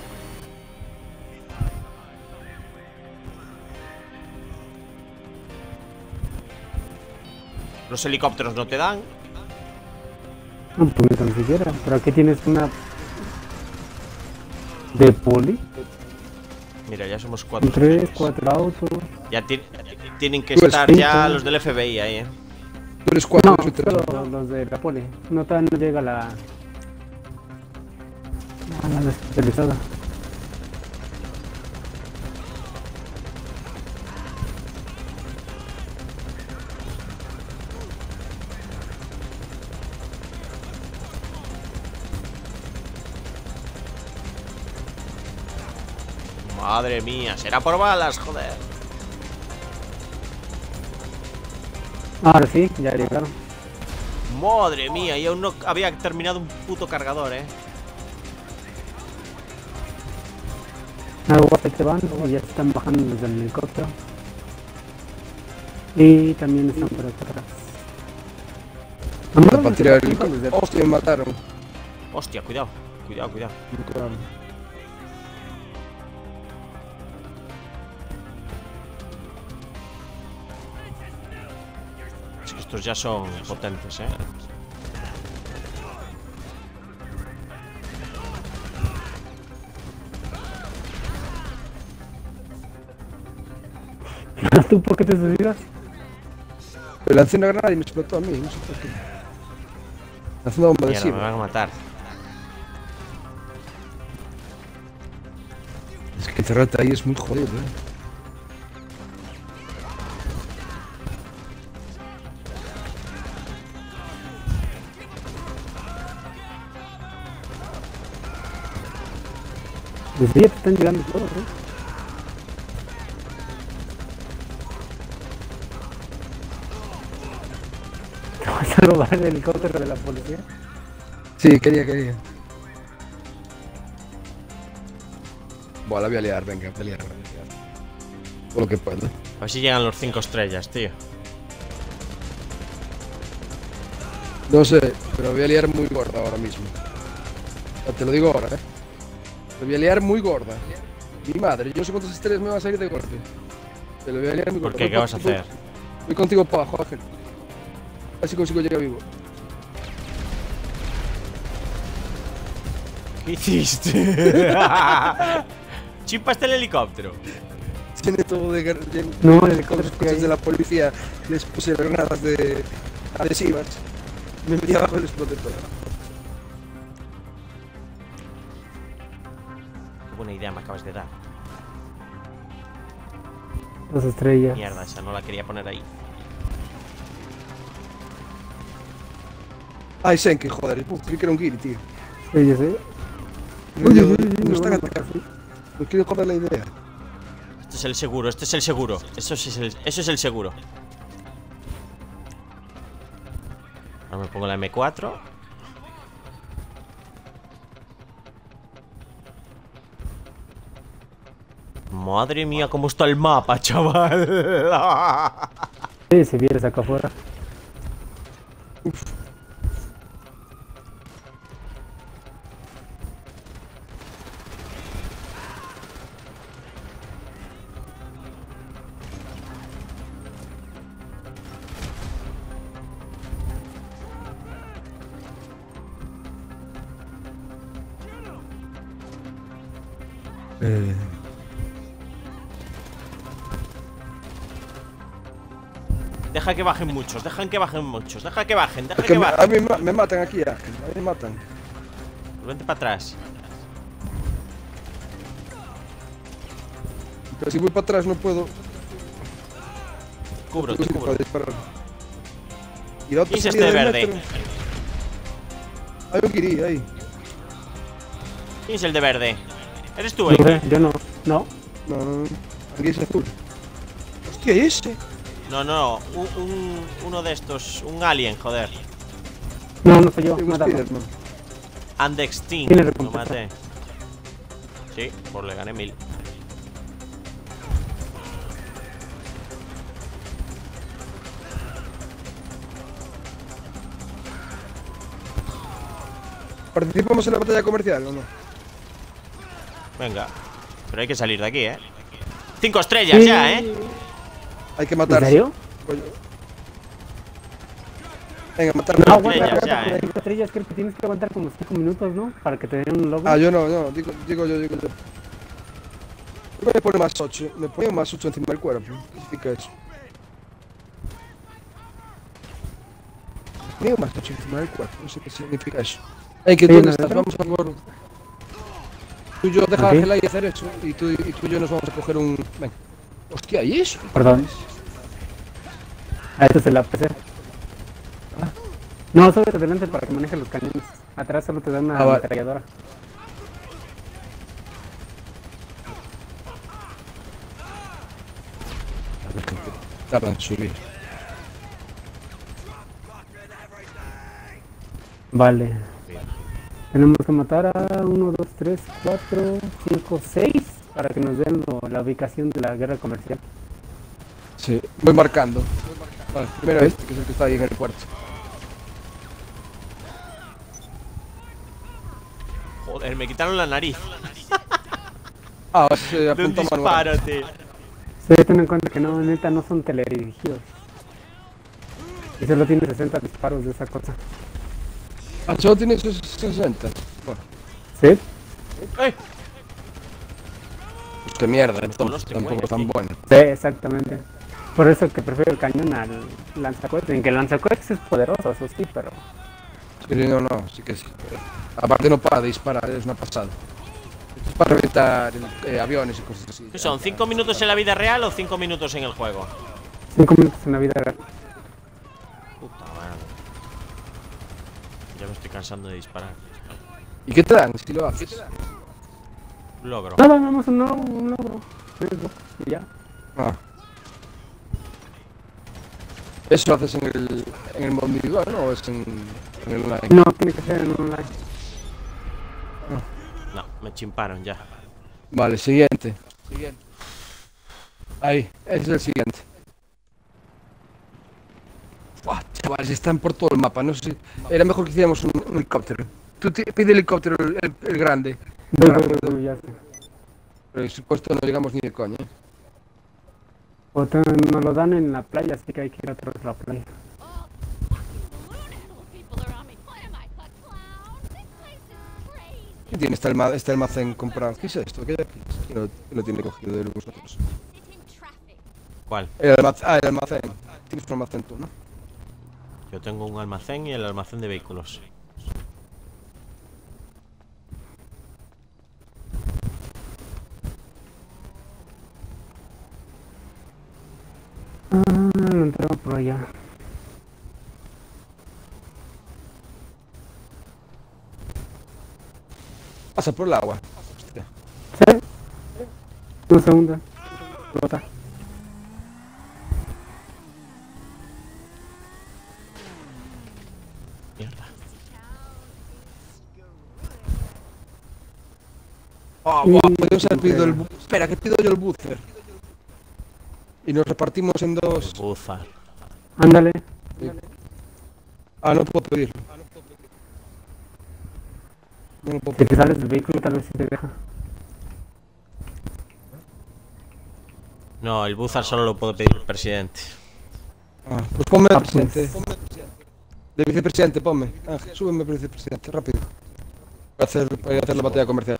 Los helicópteros no te dan. No, pues ni siquiera. Pero aquí tienes una. De poli. Mira, ya somos 4. 3, 4 autos. Ya tienen que Tú eres estar cinco. ya los del FBI ahí, Tú eres 4, No, yo soy 3. solo los de la poli. No, todavía no llega la. La especializada. Madre mía, será por balas, joder. Ahora sí, ya llegaron. Madre mía, y aún no había terminado un puto cargador, Algo que te van y ya se están bajando desde el helicóptero. Y también están por acá atrás. Para tirar el desde- Hostia, me mataron. Hostia, cuidado, cuidado. Es que estos ya son potentes, ¿Tú por qué te suicidas? Le lancé una granada y me explotó a mí. No sé por qué. Lancé una bomba de Mierda, me SIV. van a matar. Es que encerrarte ahí es muy jodido, Desde ya te están llegando todos, ¿Te vas a robar el helicóptero de la policía? Sí, quería. Buah, la voy a liar, venga, voy a liar. Todo lo que puedo. A ver si llegan los 5 estrellas, tío. No sé, pero voy a liar muy gorda ahora mismo. Ya te lo digo ahora, Lo voy a liar muy gorda. Mi madre, yo no sé cuántas estrellas me van a salir de golpe. Te lo voy a liar muy ¿Por gorda. qué? ¿Qué vas a hacer? Voy contigo para abajo, Ángel. Así consigo llegar vivo. ¿Qué hiciste? Chimpaste el helicóptero. Tiene todo de No, el con helicóptero los coches de la policía. Les puse granadas de adhesivas. Me metí abajo y les exploté todo. Qué buena idea me acabas de dar. 2 estrellas. Mierda, esa no la quería poner ahí. Ay, Senki, joder. Creí que era un Giri, tío. Sí, yo sé. No están atacando. No quiero joder la idea. Este es el seguro, este es el seguro. Eso es el seguro. Ahora me pongo la M4. Madre mía, cómo está el mapa, chaval. Sí, si vienes acá afuera. Deja que bajen muchos, deja que bajen muchos. Deja que bajen, deja Es que que bajen. a mí me matan aquí, Ángel. A mí me matan. Vente para atrás. Pero si voy para atrás no puedo. Cubro, No te sirve cubro. para disparar. Y la otra ¿Quién es salida este del verde? metro. Hay un Giri ahí. ¿Quién es el de verde? ¿Eres tú, No sé, eh? yo no. No. No. Aquí es azul. Hostia, ¿y ese? No, no, uno de estos, un alien, joder. No, no soy yo. Hay un Mátalo. Spiderman. Andextin, Tiene lo recompensa. maté. Sí, pues le gané 1000. ¿Participamos en la batalla comercial o no? Venga. Pero hay que salir de aquí, ¿eh? 5 estrellas Sí. ya, ¿eh? Hay que ¿En matarse. serio? Coño. Venga, matarme. No, aguanta, estrellas ya, aguanta. 5 estrellas creo que tienes que aguantar como 5 minutos, ¿no? Para que te den un logo. Ah, yo no, digo yo. Yo me pone más 8. Me pone más 8 encima del cuerpo. ¿Qué significa eso? Me pongo más 8 encima del cuerpo. No sé qué significa eso. Hey, ¿qué Sí, dónde ¿no? estás? Vamos a por. Tú y yo, deja a Ok. Ángela y hacer eso. Y tú y yo nos vamos a coger un. Venga. Hostia, ¿y eso? Perdón. Ah, este es el APC. No, súbete adelante para que maneje los cañones. Atrás solo te da una Ah, vale. ametralladora. Tardan en subir. Vale. Tenemos que matar a 1, 2, 3, 4, 5, 6 para que nos den la ubicación de la guerra comercial. Sí, voy marcando. Vale, primero este, que es el que está ahí en el puerto. Joder, me quitaron la nariz. Ah, se De un apunta manual. disparo, tío. Sí, ten en cuenta que no, neta, no son teledirigidos. Y solo tiene 60 disparos de esa cosa. Ah, solo tiene esos 60. Bueno, ¿Sí? ¡Eh! pues qué mierda, Como entonces, los tampoco tigüeyes, tan tío. bueno. Sí, exactamente. Por eso que prefiero el cañón al lanzacohetes. En que el lanzacohetes es poderoso, eso sí, pero... Sí, no, sí que sí. Aparte no para de disparar, es una pasada. Esto es para reventar aviones y cosas así. ¿Qué son? ¿5 minutos en la vida real o 5 minutos en el juego? 5 minutos en la vida real. Puta madre. Ya me estoy cansando de disparar. ¿Y qué te dan si lo haces? Logro. Nada, vamos un logro. Y ya. Ah. ¿Eso lo haces en el modo individual, no? ¿O es en el online? No, tiene que ser en un online. No, me chimparon ya. Vale, siguiente. Ahí, ese es el siguiente. Buah, chavales, están por todo el mapa, no sé. Era mejor que hiciéramos un helicóptero. Tú pide helicóptero, el grande. Ya sé. Pero supuesto no llegamos ni de coña. O nos lo dan en la playa, así que hay que ir atrás de la playa. ¿Quién tiene este almacén comprado? ¿Qué es esto? ¿Qué hay aquí? ¿Quién lo tiene cogido de vosotros? ¿Cuál? El almacén. Tienes un almacén tú, ¿no? Yo tengo un almacén y el almacén de vehículos. No entraba por allá. Pasa por el agua. Hostia. ¿Sí? Un segundo. Rota. Mierda. Podemos haber pedido el... Espera, que pido yo el buzzer. Y nos repartimos en dos... Buzar. Ándale. Ah, no puedo pedir. No puedo Si pedir. te sales del vehículo, tal vez sí te deja. No, el buzar solo lo puedo pedir el presidente. Ah, pues ponme al Ah, pues. presidente. De vicepresidente, ponme. Ángel, súbeme vicepresidente, rápido. Para hacer la batalla comercial.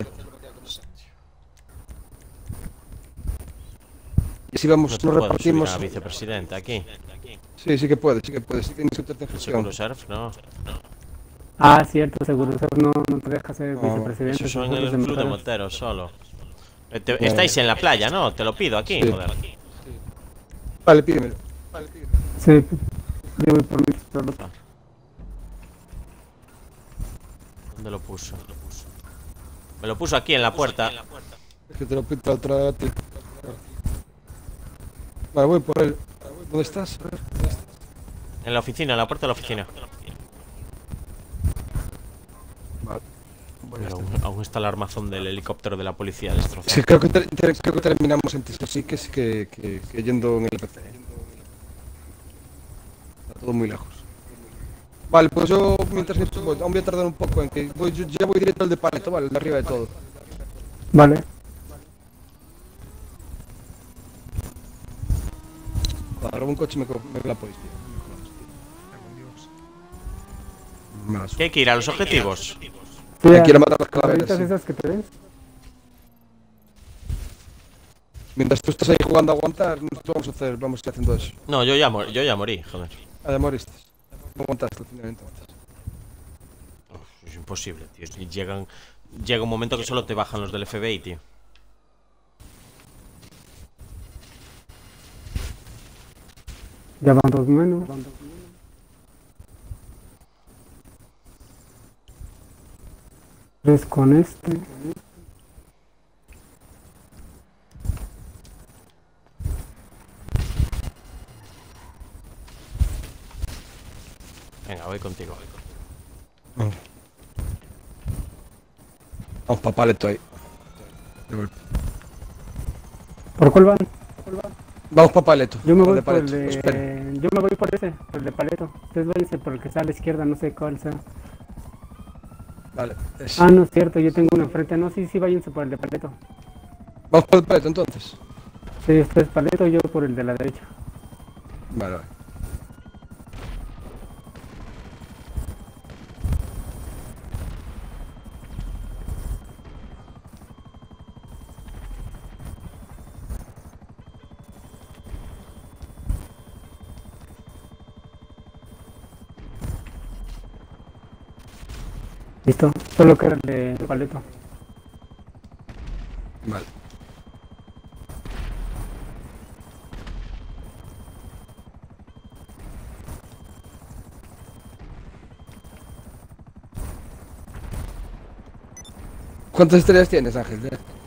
Y si vamos, No te nos puedo repartimos. subir a vicepresidente aquí. Sí, sí que puedes, sí que puedes. Sí tienes que El gestión. Seguro Surf, no. Ah, cierto, seguro. No te deja ser No, vicepresidente. Eso son en son el los club de moteros. moteros solo. Estáis en la playa, ¿no? Te lo pido aquí, Sí. joder. Vale, pídemelo. Sí, yo voy por mi pelota. ¿Dónde lo puso? Me lo puso aquí en la puerta. Es que te lo pinta otra a ti. Vale, voy por él. ¿Dónde estás? A ver. En la oficina, en la puerta de la oficina. Vale. Voy a Pero estar. aún está el armazón del helicóptero de la policía Sí, destrozado. creo que terminamos antes así que yendo en el PC. Está todo muy lejos. Vale, pues yo mientras aún voy a tardar un poco en que yo ya voy directo al de paleto, vale, el de arriba de todo. Vale. Vale, robo un coche y me la podéis, tío. Me la suda. ¿Qué hay que ir a los objetivos? Me quiero matar las calaveras. Calaveras Sí. esas que te ves. Mientras tú estás ahí jugando a aguantar, nosotros vamos a ir haciendo eso. No, yo ya morí, joder. Ah, ya moriste. No aguantaste al final entonces. Es imposible, tío. Y llega un momento que solo te bajan los del FBI, tío. Ya van dos menos. Tres con este. Venga, voy contigo. Vamos pa' paleto ahí. De golpe. ¿Por cuál van? Vamos pa' paleto. Yo me al voy de por el paleto. Espera. de... Yo me voy por ese, por el de paleto. Ustedes váyanse por el que está a la izquierda, no sé cuál sea. Vale. ese. Ah, no es cierto, yo tengo uno enfrente. No, sí, váyanse por el de paleto. Vamos por el paleto entonces. Sí, ustedes paleto, yo por el de la derecha. Vale, vale. Listo, solo que era el de paleto. Vale. ¿Cuántas estrellas tienes, Ángel?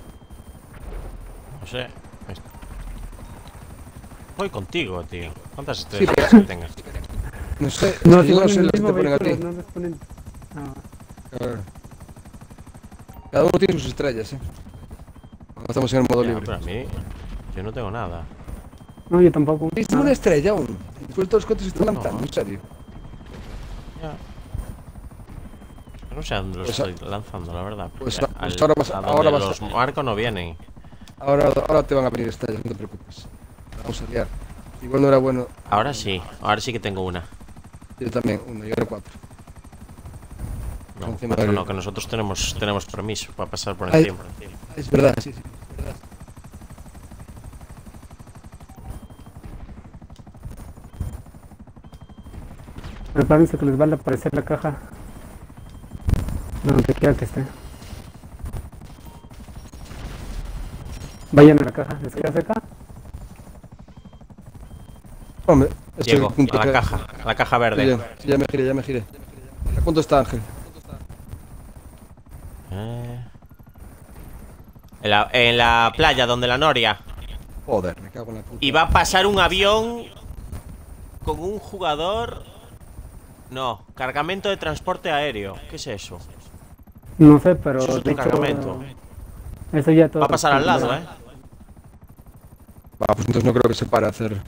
No sé. Voy contigo, tío. ¿Cuántas Sí, estrellas pero- quieres que tengas? No sé, No, es que si yo van no sé en el las que mismo te ponen a ti. vehículo, no les ponen... Ah, A ver. Cada uno tiene sus estrellas, Cuando estamos en el modo Ya, libre. pero a mí... Yo no tengo nada. no, yo tampoco. ¿Viste Nada. una estrella aún? Después todos los coches se están No. lanzando, en serio. Ya. Yo no sé a dónde los Pues estoy lanzando, la verdad. pues porque ahora vas- a donde ahora vas- los marcos no vienen. Ahora te van a venir estrellas, no te preocupes. Vamos a liar. Igual no era bueno. Ahora sí que tengo una. Yo también, uno, yo era 4. No, encima 4 del- no, que nosotros tenemos permiso para pasar por Ay. encima. Es verdad, sí, sí. Es verdad. Prepárense que les va a aparecer la caja. Donde quiera que esté. Vayan a la caja, ¿les queda cerca? Hombre, estoy Llego a punto a que- la caja verde. Sí, ya me giré, ya me giré. ¿A cuánto está, Ángel? En la playa, donde la noria. Joder, me cago en la puta. Y va a pasar un avión con un jugador. No, cargamento de transporte aéreo. ¿Qué es eso? No sé, pero Eso es otro de hecho, cargamento. eso ya todo. Va a pasar al lado, ¿eh? Va, pues entonces no creo que se pare a hacer.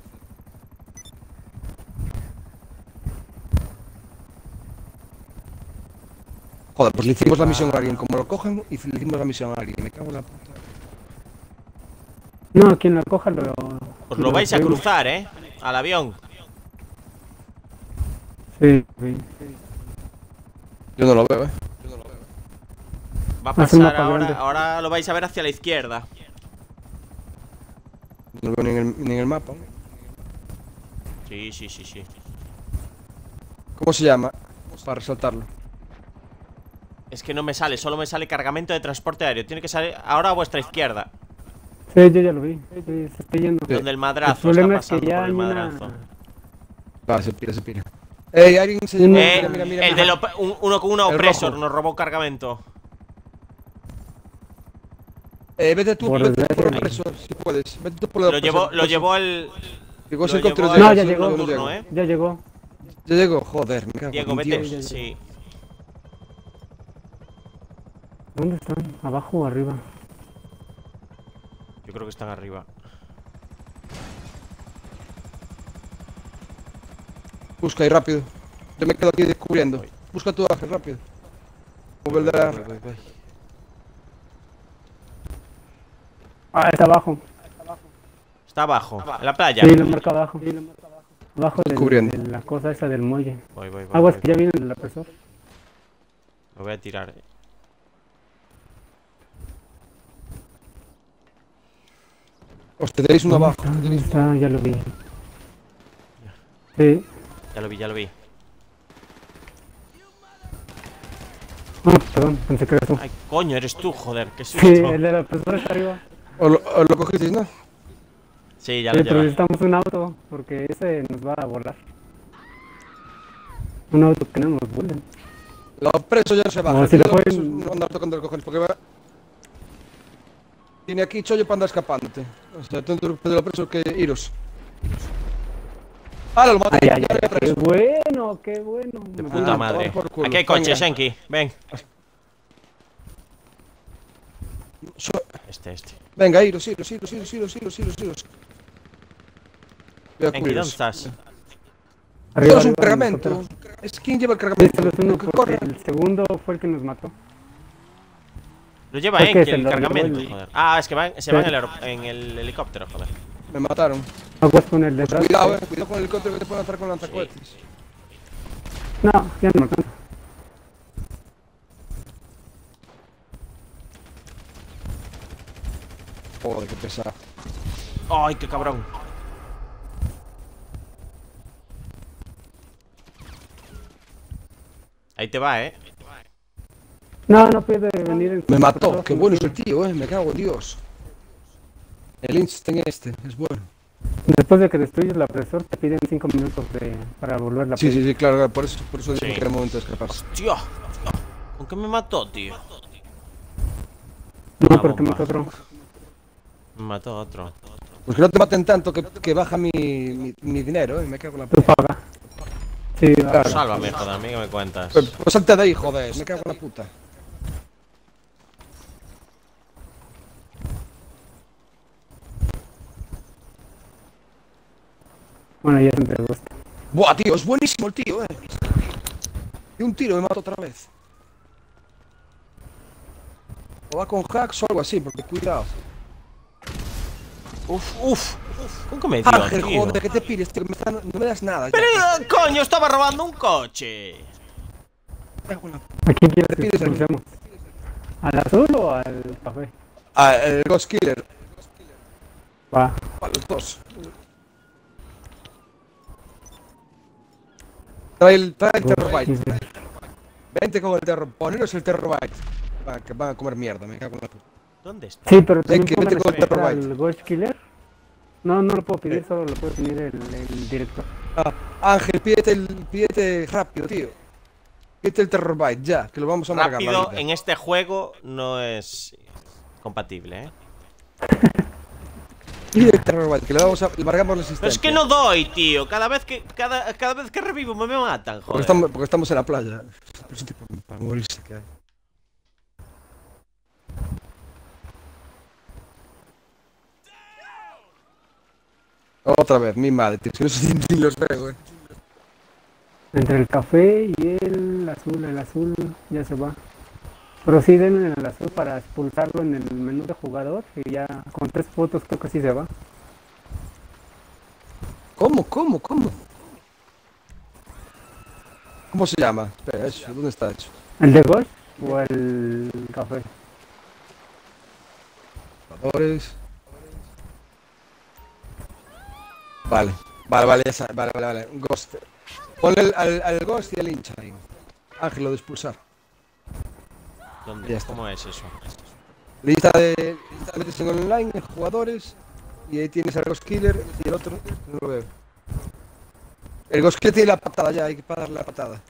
Joder, pues le hicimos la misión a alguien. Como lo cogen, y le hicimos la misión a alguien. Me cago en la puta. No, quien la coja lo. Os lo vais a destruimos. cruzar, al avión. Sí, sí. Yo no lo veo, Va a Haz un pasar mapa ahora. grande. Ahora lo vais a ver hacia la izquierda. No lo veo ni en el mapa. Sí. ¿Cómo se llama? Para resaltarlo. Es que no me sale, solo me sale cargamento de transporte aéreo. Tiene que salir ahora a vuestra izquierda. Sí, yo ya lo vi. Sí, se está yendo. Sí. Donde el El madrazo está problema es que pasando ya por hay el una. madrazo. Va, se pira, se pira. ¡Ey, alguien se llevó! Mira. El del uno con una El opresor rojo. nos robó cargamento. Vete tú Por por desgracia. preso, si puedes. Vete tú por la Lo llevó el. Digo, lo si encontré llevó el No, Diego, ya si llegó. no, no turno, llego. Ya llegó. Ya llego, joder, me cago Diego, en vete. Dios. Sí. ¿Dónde están? ¿Abajo o arriba? Yo creo que están arriba. Busca ahí rápido. Yo me quedo aquí descubriendo. Busca tu Ángel, rápido. Como el de la... Ah, está abajo. Está abajo, en la playa. Sí, lo marca abajo. Abajo Descubriendo. de la cosa esa del muelle. Voy. Aguas que ya viene el apresor. Lo voy a tirar. Hostia, tenéis uno abajo. ¿Dónde está? Ya lo vi. Sí. Ya lo vi. Ah, perdón, pensé que era tú. Ay, coño, eres tú, joder, qué Sí, susto. el del apresor está arriba. Os lo cogisteis, ¿no? Sí, ya Sí, lo pero lleva. necesitamos un auto, porque ese nos va a volar. Un auto que no nos vuelen. Los presos ya no se bajan. No, si lo Los pueden- presos no andar tocando los cojones, porque va... Tiene aquí chollo para andar escapante. O sea, tengo de los presos que iros. ¡Ah, lo maté! Ay, Ya ay, le ay, qué preso. bueno, qué bueno. De Me puta gusta. madre. por culo. Aquí hay coches, Venga. Shenki. Ven. So- Este. Venga, iros. Voy a Shenki, ¿dónde cubriros. estás? Arriba, Todos un arriba, cargamento. helicóptero. ¿Es quién lleva el Sí, cargamento? solo es uno, El que porque corre. el segundo fue el que nos mató. Lo lleva Porque Enki se el lo cargamento, llevó el- joder. Ah, es que se Sí. van en el helicóptero, joder. Me mataron. Aguas con el detrás. Cuidado, cuidado con el helicóptero que te pueden hacer con lanzacohetes. No, ya no me alcanza. Joder, qué pesado. Ay, qué cabrón. Ahí te va, No, no puede venir en su Me mató, apresor, qué no bueno es puede. el tío, me cago en Dios. El instant este, es bueno. Después de que destruyes el apresor, te piden 5 minutos para volver la Sí, claro, por eso digo Sí. que era el momento de escaparse. Tío, ¿con qué me mató, tío? No, Una pero te bomba. mató otro. Me mató otro. Pues que no te maten tanto que baja mi dinero, me cago en la Tú puta. paga. Sí, va. Claro. Sálvame, joder, a mí que me cuentas. Pues salte de ahí, joder, me cago en la puta. Bueno, ya se entregó esto. Buah, tío, es buenísimo el tío, De un tiro me mato otra vez. O va con hacks o algo así, porque cuidado. Uf. ¿Con qué me dio, Ángel, tío? joder, que te pires, tío, no me das nada. ya. Pero, coño, estaba robando un coche. ¿A quién quieres Te que pides a mí. expulsemos? ¿Al azul o al café? Ah, el Ghost Killer. Va. Para los dos. Trae el Terrorbyte. Vente con el Terror. Poneros el Terrorbyte. Que van a comer mierda, me cago en la puta. ¿Dónde está? Sí, pero también que póngale vete con el espera Terrorbyte. al Ghost Killer. No, no lo puedo pedir, solo lo puede pedir el director. Ah, Ángel, pídete rápido, tío. Pídete el Terrorbyte, ya, que lo vamos a amargar la Rápido vida. en este juego no es compatible, ¿eh? Pide el Terrorbyte, que le vamos a amargamos la existencia. Pero es que no doy, tío. Cada vez que revivo me matan, joder. Porque estamos en la playa. Es un tipo para morirse que hay. Otra vez, mi madre, tío, es que no sé si ni los veo, Entre el café y el azul ya se va. Pero sí denle el azul para expulsarlo en el menú de jugador y ya con 3 fotos creo que sí se va. ¿Cómo? ¿Cómo se llama? Espera, eso, ¿dónde está eso? ¿El de Ghost o el café? Jugadores. Vale, ya sabe, vale. Ghost. Ponle al Ghost y al Lynch ahí. Ángel, lo de expulsar. ¿Dónde? Ya está. ¿Cómo es eso? Lista de metes en online, en jugadores. Y ahí tienes al Ghost Killer y el otro, no lo veo. El Ghost Killer tiene la patada ya, hay que darle la patada.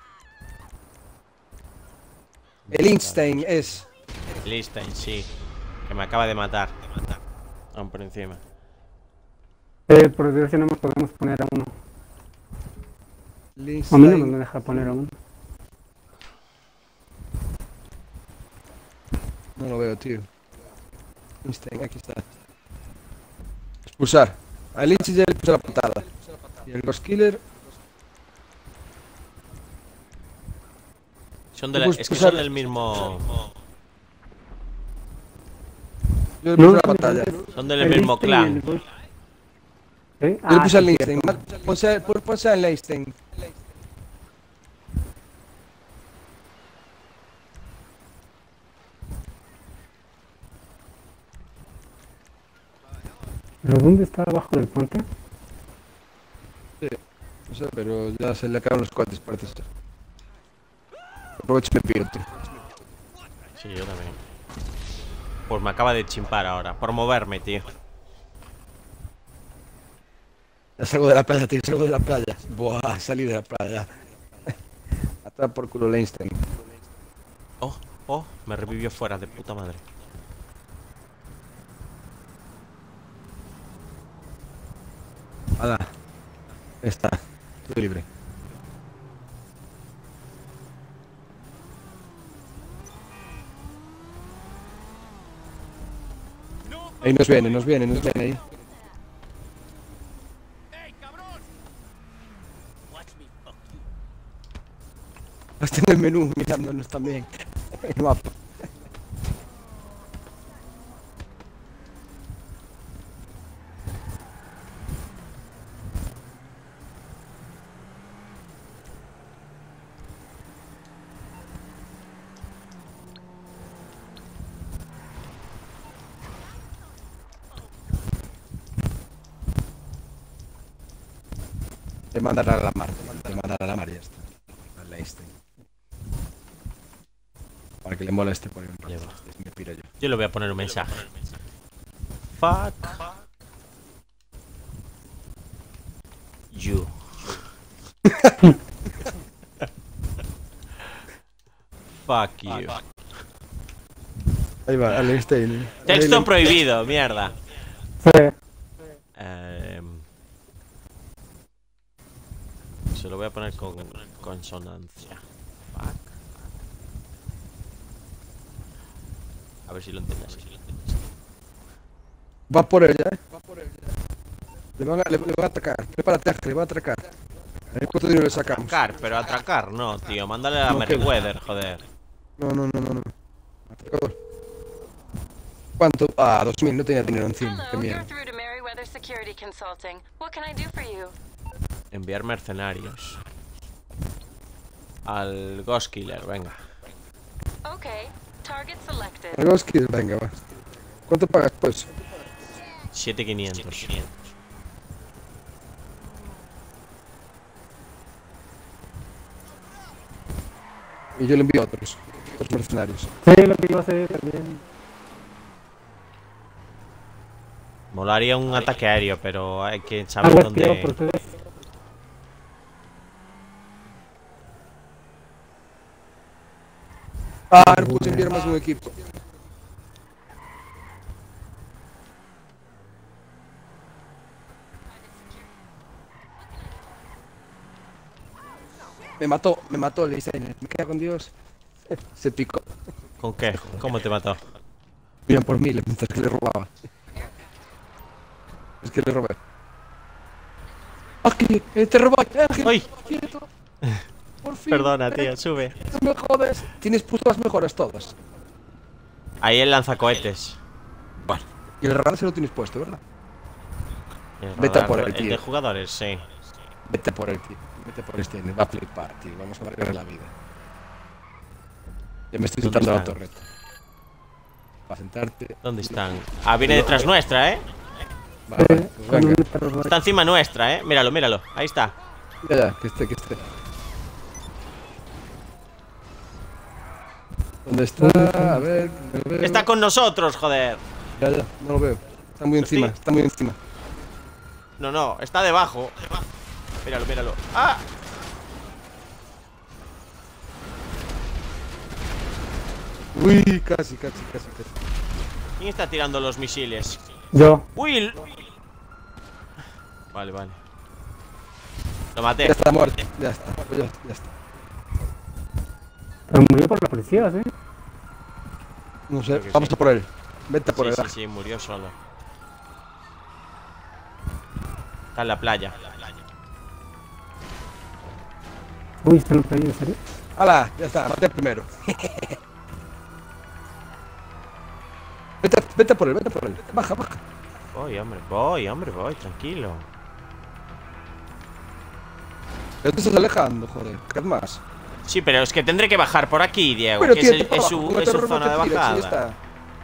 El Einstein es. Listein, sí. Que me acaba de matar. Aún por encima. Por desgracia no nos podemos poner a uno. A mí no me deja poner a uno. No lo veo, tío. Einstein, aquí está. Expulsar. Al Lynch ya le puse la patada. Y el Ghost Killer. Es que son del mismo. Yo le puse la patada. Son del mismo clan. Yo Yo le puse al Einstein. Ponse al Einstein. ¿Pero dónde está abajo del puente? Sí, no sé, pero ya se le acaban los cohetes, parece ser. Aprovecho y me piro, tío. Sí, yo también. Pues me acaba de chimpar ahora. Por moverme, tío. Ya salgo de la playa, tío, salgo de la playa. Buah, salí de la playa. Atrás por culo el Einstein. Oh, me revivió fuera de puta madre. Hala. Está. Estoy libre. Ahí nos viene ahí. Hasta en el menú mirándonos también. El mapa. Te mandará a la mar, ya está. Al Einstein. Para que le moleste por un rato. Lleva. Me piro yo. Yo le voy a poner un mensaje. Fuck you. Fuck you. Ahí va, al Einstein. Texto prohibido, mierda. Sí. Se lo voy a poner con consonancia. Fuck. A ver si lo entiendes. Va por ella, Le van a atacar. Prepárate, Ángel, le van a atracar. A ver cuánto dinero le sacamos. Atracar, pero atracar no, tío. Mándale a No, Meriwether, joder. No. Atracador. ¿Cuánto? Ah, 2000, no tenía dinero encima. Qué Hello, mierda. you're through to Meriwether Security Consulting. What can I do for you? Enviar mercenarios. al Ghost Killer, venga. Okay, target selected. Algo es que venga, va. ¿Cuánto pagas pues? 7.500. Y yo le envío a otros mercenarios. Sí, lo que iba a hacer también. Molaría un ataque aéreo, pero hay que saber Algo espiado por dónde. ustedes. Ah, no puedo enviar más un equipo. Me mató el designer. Me queda con Dios. Se picó. ¿Con qué? ¿Cómo te mató? Miren por mí, mientras que le robaba. Es que le robé. ¡Aquí! ¡Te robé! ¡Ay! ¡Quieto! Por fin. Perdona, tío, sube. No me jodes. Tienes puesto las mejoras todas. Ahí el lanzacohetes. Vale. Y el radar se lo tienes puesto, ¿verdad? El Vete a radar, por él, el tío. de jugadores, sí. Vete por él, tío. Vete por este. Va a flipar, tío. Vamos a alargar la vida. Ya me estoy ¿Dónde sentando a la están? torreta. Para sentarte. ¿Dónde están? Ah, viene detrás nuestra, ¿eh? Vale, pues Con venga. un perro. Está encima nuestra, ¿eh? Míralo, míralo. Ahí está. Ya, que esté. ¿Dónde está? A ver, no lo veo. Está con nosotros, joder. Ya, no lo veo. Está muy encima, Sí. está muy encima. No, está debajo. Míralo, míralo. ¡Ah! Uy, casi. ¿Quién está tirando los misiles? Yo. ¡Uy! Vale. Lo maté. Ya está muerto. Ya está. Pero murió por la policía, ¿sí? No sé, Creo que vamos sí. a por él. Vete a por él. Sí, murió solo. Está en la playa. Uy, está en la playa, ¿en serio? ¡Hala! Ya está, maté primero. Vete por él. Baja. Voy, tranquilo. Ya te estás alejando, joder. ¿Qué es más? Sí, pero es que tendré que bajar por aquí, Diego. Pero que tío, es su zona de bajada.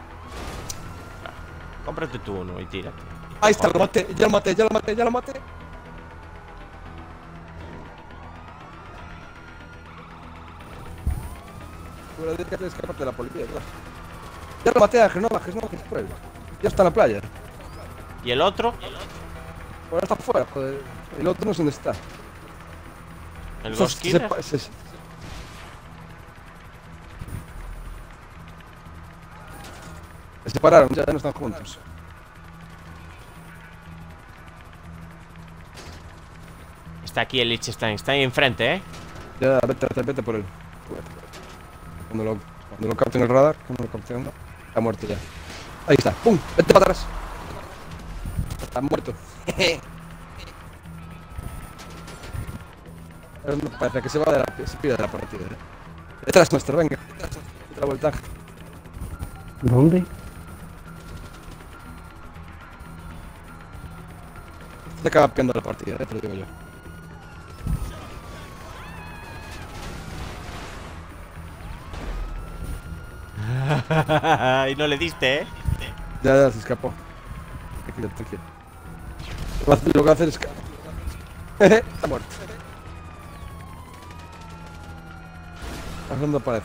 Cómprate tú uno y tírate. Ahí está, lo maté. Ya lo maté. Tú tienes que escaparte de la policía, claro. Ya lo maté, Ángel, no bajes por él. Ya está en la playa. ¿Y el otro? Ahora está fuera, joder. El otro no sé dónde está. ¿El Ghost Killer? Se separaron, ya no están juntos. Está aquí el Liechtenstein, está ahí enfrente, ¿eh? Ya, vete por él. Cuando lo capten el radar, está muerto ya. Ahí está, ¡pum! Vete para atrás. Está muerto. Parece que se va se pide de la partida. Detrás nuestro, venga. Otra vuelta. ¿Dónde? Se acaba pidiendo la partida, te lo digo yo. Y no le diste, ¿eh? Ya se escapó. Tranquilo. Lo que va a hacer es está muerto. Pasando pared.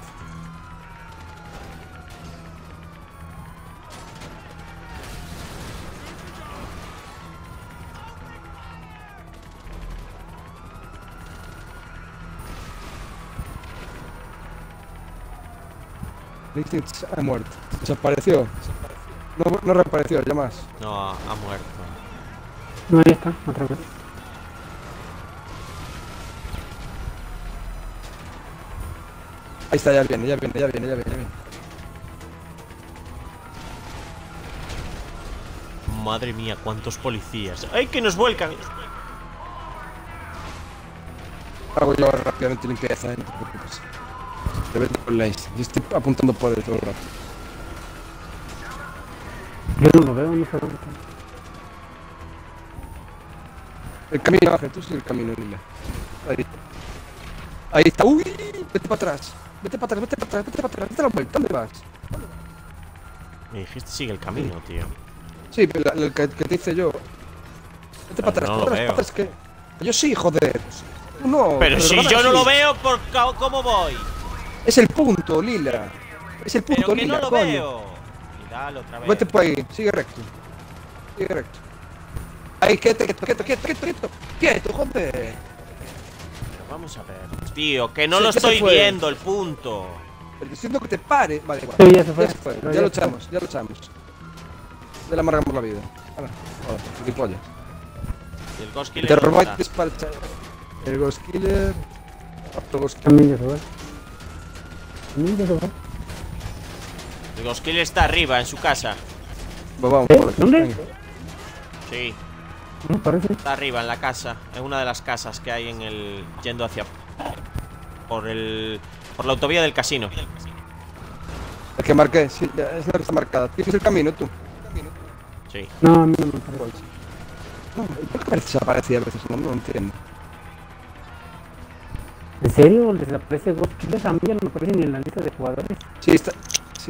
Lichtings ha muerto. Desapareció. No reapareció, ya más. No, ha muerto. No, ahí está, otra vez. Ahí está, ya viene. Madre mía, cuántos policías. ¡Ay, que nos vuelcan! Hago yo rápidamente limpieza, no te preocupes. Te vete por el Yo estoy apuntando por él todo el rato. Yo no lo veo, no sé dónde está. El camino, Ángel, tú sí el camino, Lila. Ahí. Ahí está. Uy, vete para atrás. Vete para atrás, vete para atrás, vete para atrás. Vete a la vuelta, ¿dónde vas? Me dijiste sigue el camino, tío. Sí, pero el que te hice yo. Vete para atrás, no lo para veo. atrás, que. Yo sí, joder. Tú no. Pero si ganas yo no así. lo veo, ¿cómo voy? Es el punto, Lila. Es el punto, Pero que Lila, no lo coño. veo. Y dale otra vez. Vete por ahí, sigue recto. Sigue recto. Ahí, quieto, quieto, joder. Pero vamos a ver. Tío, que no Sí, lo ya se estoy fue. viendo el punto. Pero diciendo que te pare. Vale, igual. Sí, ya se fue. Pero Ya lo se fue. echamos, ya lo echamos. Ya le amargamos la vida. Ahora, gilipollas. Y el Ghost El Killer. ¿dónde Terrorbyte está? es para el Ghost Killer. Otro Ghost Killer. También ya se fue. También ya se fue. El Ghost Killer está arriba, en su casa. Vamos, ¿Eh? joder. ¿Dónde? Venga. Sí, No parece. está arriba, en la casa. En una de las casas que hay en el. Yendo hacia. Por la autovía del casino. El que marqué, sí, ya es la que está marcada. ¿Tienes el camino tú? Sí. No, a mí no me parece. No, ¿por qué desaparecía a veces? No entiendo. ¿En serio? ¿Desaparece Ghost Killer? A mí ya no me aparece ni en la lista de jugadores. Sí, está. Sí.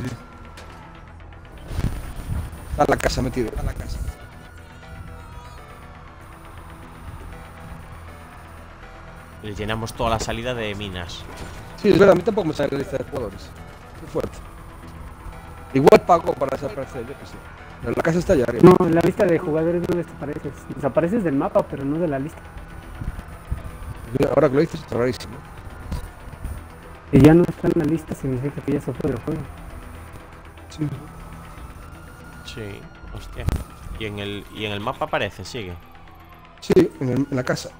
Está en la casa metido. Está en la casa. Le llenamos toda la salida de minas. Sí, es verdad, a mí tampoco me sale la lista de jugadores. Qué fuerte. Igual pagó para desaparecer, yo que sé. Pero la casa está allá arriba. No, en la lista de jugadores no desapareces. Desapareces del mapa, pero no de la lista. Ahora que lo dices, está rarísimo. Si ya no está en la lista, significa que ya se fue del juego. Sí. Sí, hostia. Y en el mapa aparece, sigue. Sí, en la casa.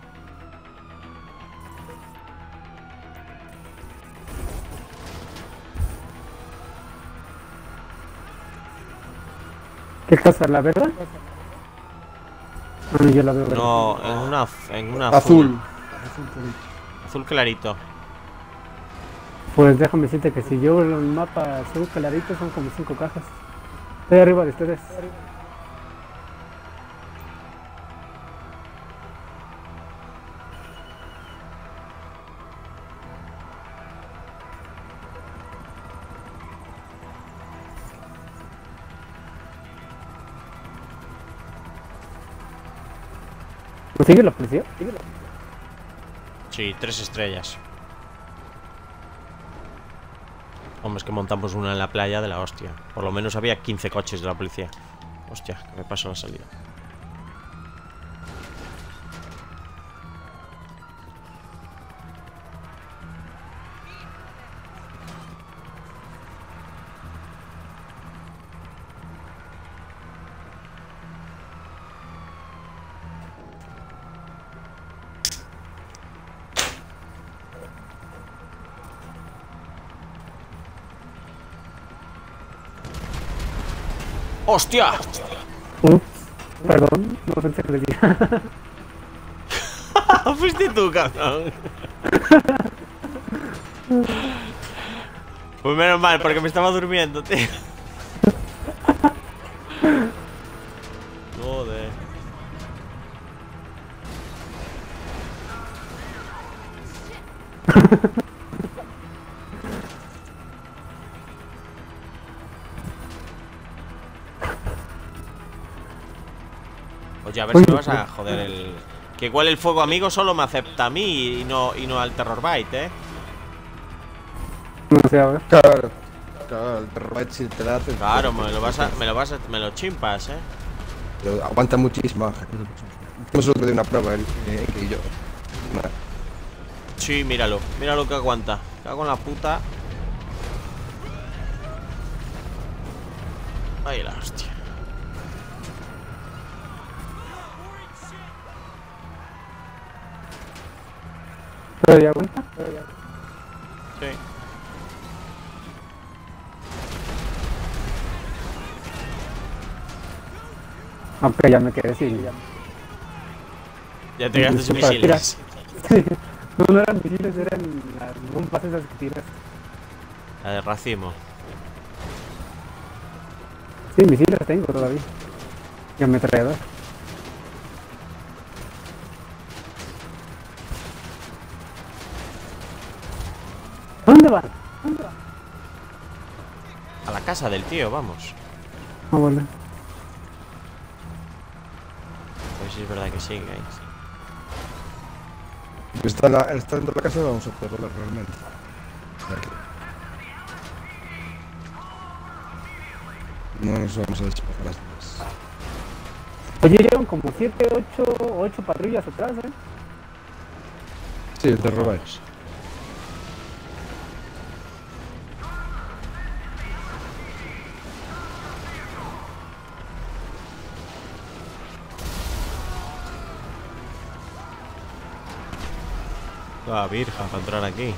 ¿Qué casa? ¿La verdad? Ah, yo la veo. ¿verdad? No, en una Azul. Azul clarito. Pues déjame decirte que si yo el mapa azul clarito son como 5 cajas. Estoy arriba de ustedes. ¿No sigue la policía? Sí, 3 estrellas. Hombre, es que montamos una en la playa de la hostia. Por lo menos había 15 coches de la policía. Hostia, que me pasó la salida. ¡Hostia! Perdón, no pensé que le diga. Fuiste tú, cabrón. Pues menos mal, porque me estaba durmiendo, tío. Joder. Oye, a ver si me vas a joder el. Que igual el fuego amigo solo me acepta a mí y no al Terrorbyte, No sé, a ver. Claro, el Terrorbyte si te la hace. Claro, me lo chimpas, Pero aguanta muchísimo. Hicimos otro de una prueba, él y yo. Nada. Sí, míralo que aguanta. Cago en la puta. Ay, la hostia. ¿Pero ya aguanta? Sí. Aunque ya me quedé sin. Ya te quedaste sin Para tirar. misiles. No eran misiles, eran las bombas esas que tiras. La de racimo. Sí, misiles tengo todavía. Y ametrallador. ¿Dónde vas? A la casa del tío, vamos. Ah, vale. Pues sí, es verdad que sí, guys. Está dentro de la casa, vamos a hacerlo realmente. Aquí. No nos vamos a despejar las dos. Oye, llevan como 7, 8 patrullas atrás, ¿eh? Sí, te robáis. Ah, virgen, para entrar aquí.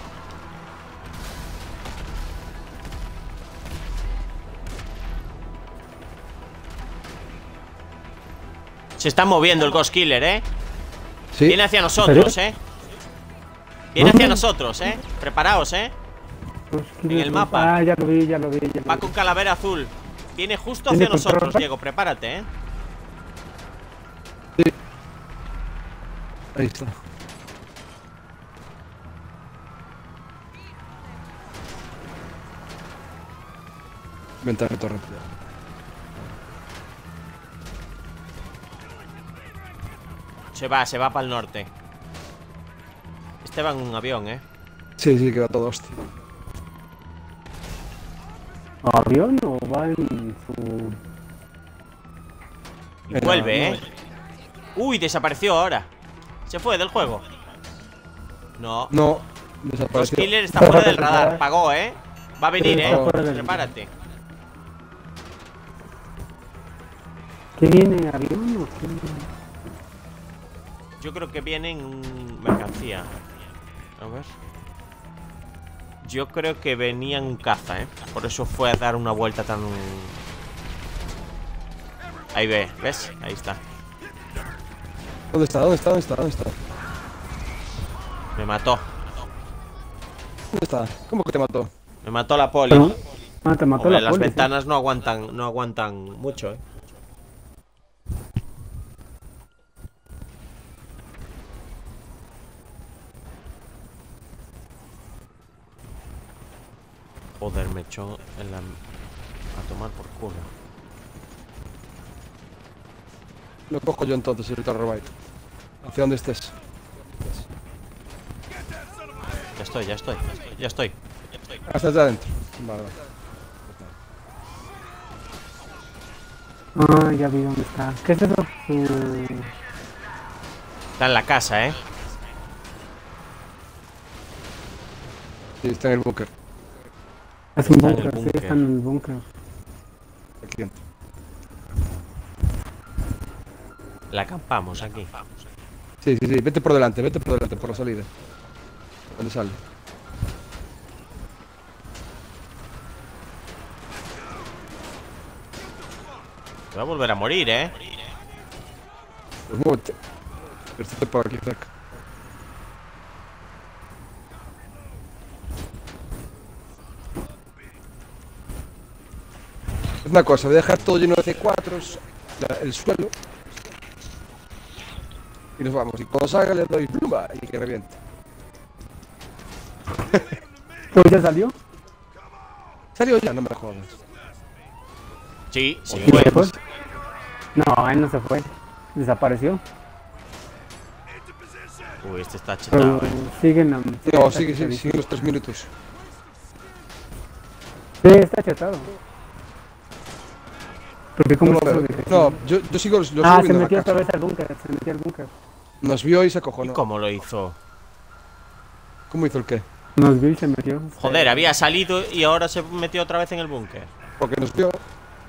Se está moviendo el Ghost Killer, ¿eh? Sí. Viene hacia nosotros, ¿eh? Viene hacia nosotros, ¿eh? Preparaos, ¿eh? En el mapa. Ah, ya lo vi, ya lo vi. Va con calavera azul. Viene justo hacia nosotros, Diego. Prepárate, ¿eh? Sí. Ahí está. Ventana de torre. Se va para el norte. Este va en un avión, ¿eh? Sí, sí, que va todo hostia. ¿Avión o va en su...? Y vuelve, ¿eh? Uy, desapareció ahora. Se fue del juego. No. No, Ghost desapareció. Killer está fuera del radar. Pagó, ¿eh? Va a venir, ¿eh? Está fuera del- Prepárate. ¿Qué viene? ¿Avión o qué? Yo creo que viene en mercancía. A ver. Yo creo que venía en un caza, ¿eh? Por eso fue a dar una vuelta tan... Ahí ¿ves? Ahí está. ¿Dónde está? ¿Dónde está? ¿Dónde está? ¿Dónde está? Me mató. ¿Dónde está? ¿Cómo que te mató? Me mató la poli. Ah, te mató Hombre, la las poli, ventanas no aguantan mucho, ¿eh? Joder, me echó en la... a tomar por culo. Lo cojo yo entonces, el Torrobite. ¿Hacia dónde estés? Ya estoy. Hasta allá adentro. Vale, vale. Ah, ya vi dónde está. ¿Qué es eso? Está en la casa, ¿eh? Sí, está en el búnker. Es un Está en el búnker, sí, búnker. está en el búnker. Aquí dentro. La acampamos aquí. Sí, sí, sí. Vete por delante, por la salida. ¿Dónde sale? Te va a volver a morir, ¿eh? Pues muévete. Estate por aquí cerca. Es una cosa, voy a dejar todo lleno de C4, el suelo. Y nos vamos. Y cuando salga le doy pluma y que reviente. Pues ya salió. ¿Salió ya? No me jodas. Sí, sí, ¿Y fue. se fue? No, él no se fue. Desapareció. Uy, este está Pero chetado, ¿eh? siguen. No, sigue los 3 minutos. Sí, está chetado. Porque como No, yo sigo los Ah, se subiendo a la metió otra casa. vez al búnker. Se metió al búnker. Nos vio y se ¿Y acojonó. cómo lo hizo? ¿Cómo hizo el qué? Nos vio y se metió. Joder, había salido y ahora se metió otra vez en el búnker. Porque nos vio.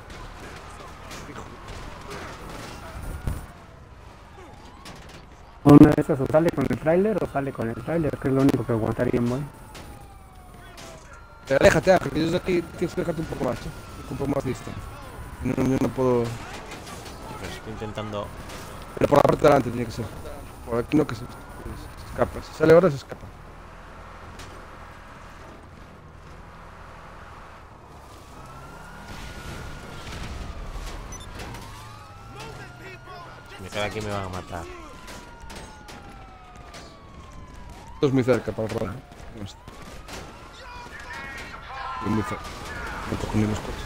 Una de esas o sale con el tráiler o sale con el tráiler, que es lo único que aguantaría en buen. Aléjate, Ángel, que yo desde aquí tienes que dejarte un poco más, ¿eh? Un poco más listo. No, yo no puedo. Estoy intentando... Pero por la parte de delante tiene que ser. Por aquí no, que se escapa. Si sale ahora, se escapa. Si me quedo aquí me van a matar. Esto es muy cerca para el rodar. Estoy muy feo. No cojo ni los coches.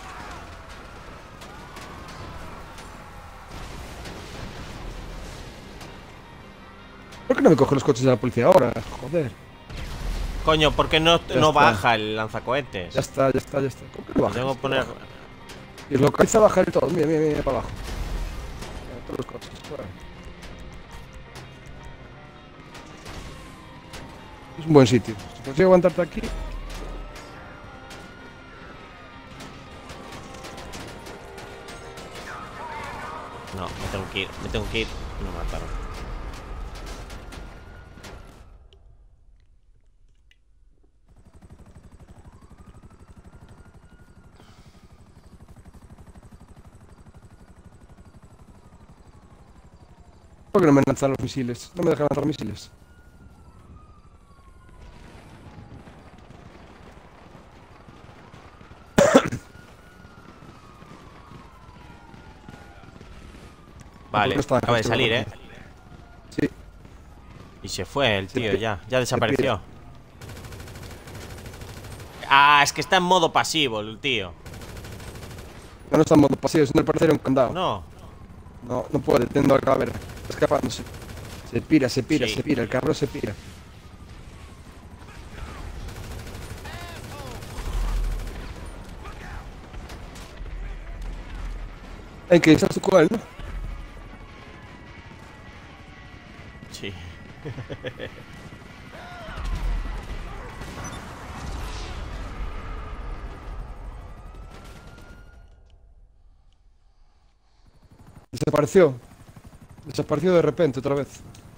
¿Por qué no me coge los coches de la policía ahora? Joder. Coño, ¿por qué no está. baja el lanzacohetes? Ya está. ¿Cómo que no Lo baja? tengo que poner. Y localiza bajar todo. Mira, para abajo. Mira, todos los coches. Fuera. Es un buen sitio. Si consigo aguantarte aquí. No, me tengo que ir. Me mataron. ¿Por qué no me lanzan los misiles? No me dejan lanzar misiles. Vale, está? acaba de salir, ¿eh? Sí. Y se fue el tío, pi- ya desapareció. Ah, es que está en modo pasivo el tío. No está en modo pasivo, es un parecería un candado. No. No puede, teniendo la calavera. Está escapándose. Se pira, Sí. el cabrón se pira. Hay que estás tú con él, ¿no? Sí. Desapareció. Desapareció de repente otra vez.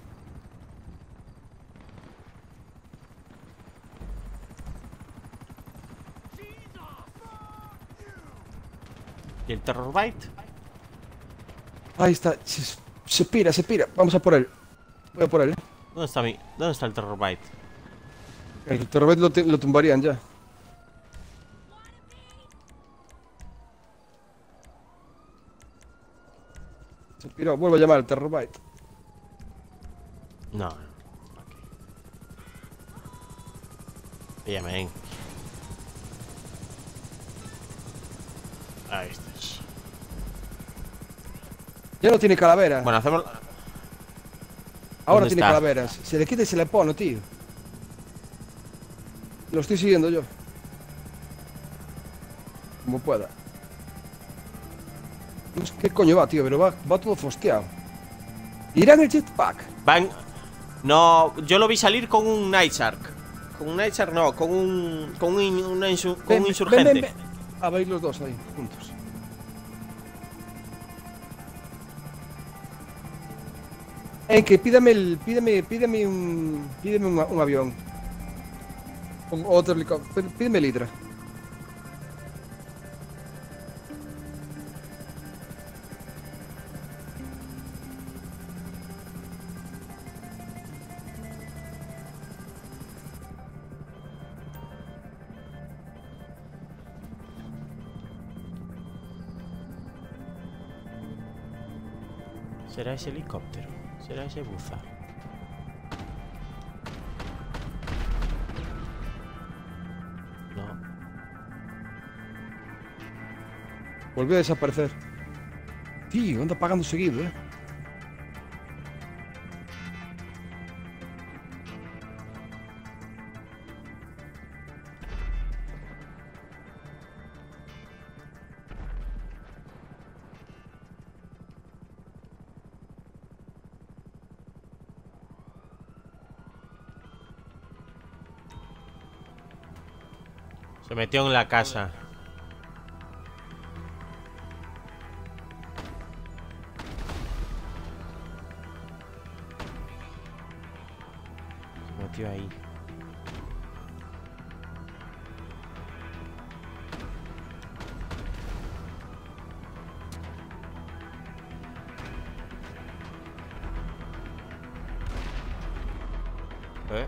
¿Y el Terror Bite? Ahí está. Se pira. Vamos a por él. Voy a por él. ¿Dónde está el Terror Bite? El Terrorvet lo tumbarían ya. Se piró. Vuelvo a llamar al Terrorbite. No. Ok. Píllame. Ahí estás. Ya no tiene calavera. Bueno, hacemos. Ahora ¿dónde tiene está? calaveras. Se le quita y se le pone, tío. Lo estoy siguiendo yo. Como pueda. No sé qué coño va, tío, pero va todo fosqueado. Irá en el jetpack. Van. No, yo lo vi salir con un Night Shark. Con un Night Shark no, con un insurgente. Ven. A ver los dos ahí, juntos. Que pídeme un avión. Otro helicóptero. Pídeme el Hydra. ¿Será ese helicóptero? ¿Será ese buza? No. Volvió a desaparecer. Tío, anda pagando seguido, Se metió en la casa. Se metió ahí. ¿Eh?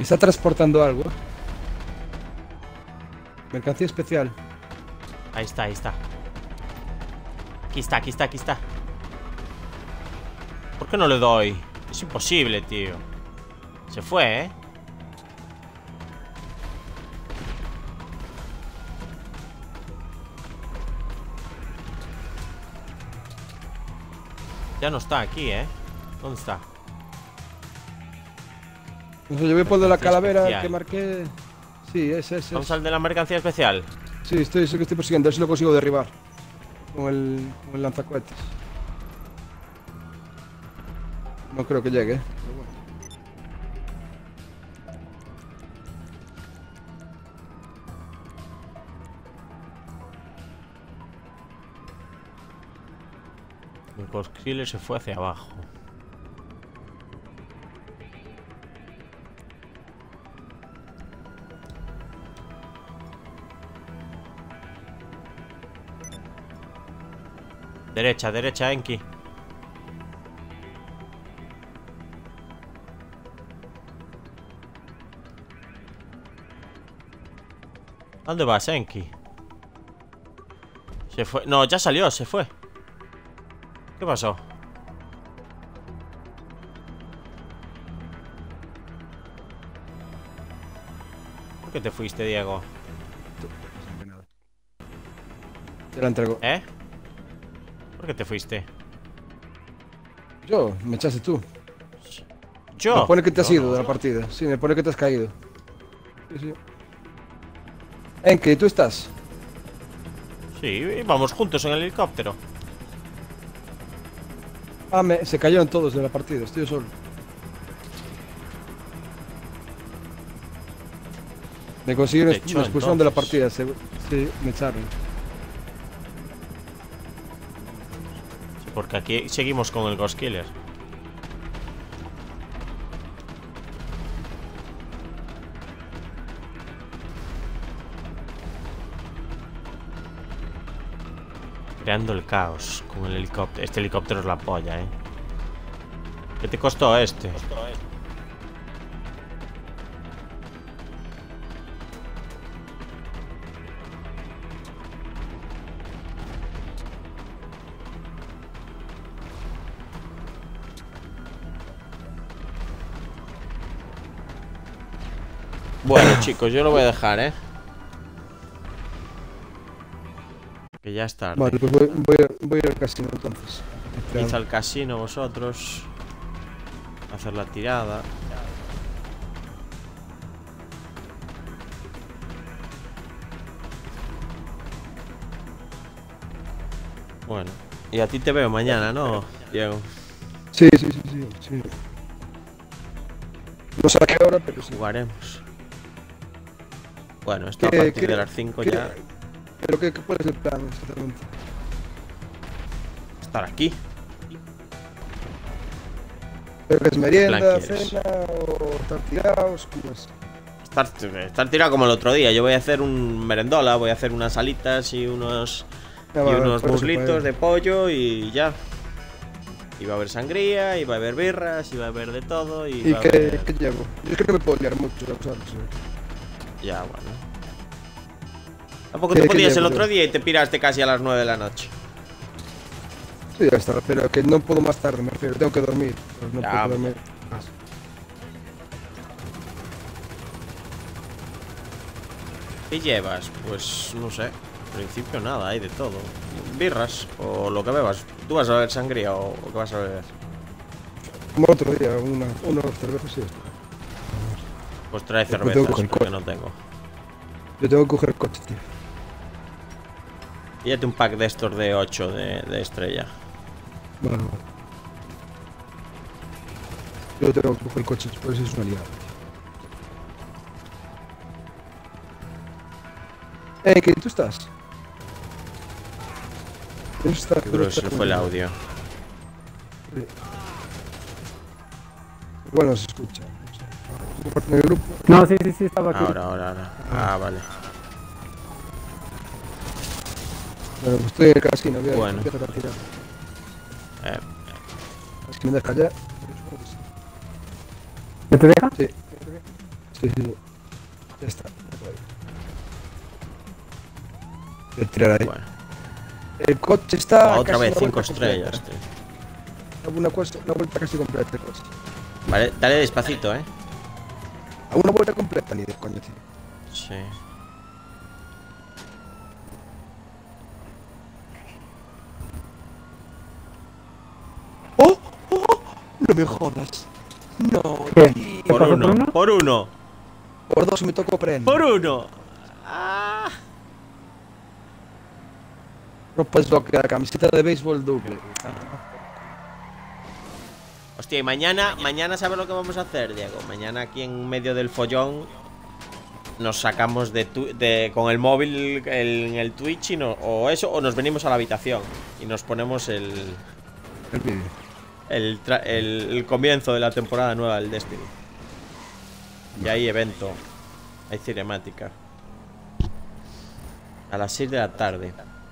Está transportando algo. Mercancía especial. Ahí está, ahí está. Aquí está, aquí está, aquí está. ¿Por qué no le doy? Es imposible, tío. Se fue, ¿eh? Ya no está aquí, ¿eh? ¿Dónde está? No sé, yo voy por de la Mercancía calavera especial. que marqué. Sí, ese. Vamos al de la mercancía especial. Sí, estoy persiguiendo, a ver si lo consigo derribar. Con el lanzacohetes. No creo que llegue, pero bueno. El Ghost se fue hacia abajo. Derecha, derecha, Enki. ¿Dónde vas, Enki? Se fue. No, ya salió, se fue. ¿Qué pasó? ¿Por qué te fuiste, Diego? Te la entrego. ¿Eh? ¿Por qué te fuiste? Yo, me echaste tú. ¿Yo? Me pone que te has Yo ido no. de la partida. Sí, me pone que te has caído. Sí, sí. Enki, ¿tú estás? Sí, vamos juntos en el helicóptero. Ah, se cayeron todos de la partida, estoy yo solo. Me consiguieron Te echó, me expulsaron de la entonces. partida, sí, me echaron. Sí, porque aquí seguimos con el Ghost Killer. Creando el caos con el helicóptero. Este helicóptero es la polla, ¿eh? ¿Qué te costó este? Bueno, chicos, yo lo voy a dejar, ¿eh? Que ya es tarde. Vale, pues voy a ir al casino entonces. Id al casino vosotros. A hacer la tirada. Bueno. Y a ti te veo mañana, ¿no, Diego? Sí. No sé a qué hora, pero sí. Jugaremos. Bueno, esto a ¿Qué- partir qué- de las 5 qué- ya. Pero ¿cuál es el plan exactamente? Estar aquí. ¿Pero que es merienda, plan quieres? cena o estar tirados? ¿Cómo es? Estar tirado como el otro día. Yo voy a hacer un merendola, voy a hacer unas alitas y unos Ya, vale, unos por eso, muslitos pues. de pollo y ya. Y va a haber sangría, y va a haber birras, y va a haber de todo. Y ¿Y va a qué haber... llevo? Yo es que no me puedo liar mucho, ya sabes. Ya, bueno. Tampoco ¿Qué te podías llevo el otro yo? día y te piraste casi a las 9 de la noche. Sí, ya está, pero que no puedo más tarde, me refiero, tengo que dormir. Pues no Ya, puedo hombre. dormir más. ¿Qué llevas? Pues no sé. En principio nada, hay de todo. Birras o lo que bebas. ¿Tú vas a beber sangría o qué vas a beber? Como otro día, una o dos cervezas, sí. Pues trae Después tengo cervezas, que coger porque coche. no tengo. Yo tengo que coger el coche, tío. Píllate un pack de estos de 8 de estrella. Vale. Yo tengo que coger el coche, después es una liada. ¿Qué tú estás? ¿Tú estás? Yo creo que se le fue el audio. Bueno, se escucha. Comparte en el grupo. No, sí, estaba aquí. Ahora. Ah, vale. Bueno, pues estoy en el casino, voy a Bueno. empezar a tirar. Eh, Es que me deja ya. ¿No te deja? Sí. Sí, Sí. Ya está. Voy a tirar ahí. Bueno, El coche está. otra casi vez una 5 vuelta estrellas, completa. tío. Una vuelta casi completa el coche. Vale, dale despacito, A una vuelta completa, ni de coño, tío. Sí. ¡Oh! ¡Oh! No me jodas. No, ¿Qué? tío. ¿Qué Por pasó uno, por uno? por uno, Por dos me tocó prender. por uno. Ah. No puedes bloquear la camiseta de béisbol doble. Hostia, y mañana ¿sabes lo que vamos a hacer, Diego? Mañana aquí en medio del follón nos sacamos con el móvil en el Twitch o nos venimos a la habitación y nos ponemos El vídeo. el comienzo de la temporada nueva del Destiny. Y hay evento, hay cinemática. A las 6 de la tarde.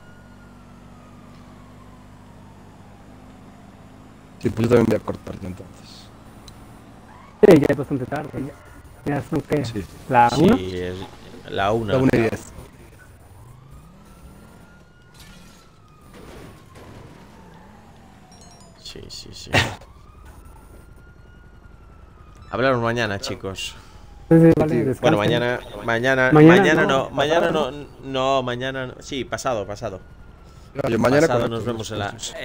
Sí, pues yo también voy a cortarte entonces. Sí, ya es bastante tarde. Ya son, ¿qué? Sí. ¿La 1? Sí, es la 1. La 1:10. Sí. Hablamos mañana, chicos. Sí, vale, Bueno, descansen. Bueno, mañana no. Sí, pasado. Yo mañana Pasado con nos otros vemos en la. cosas.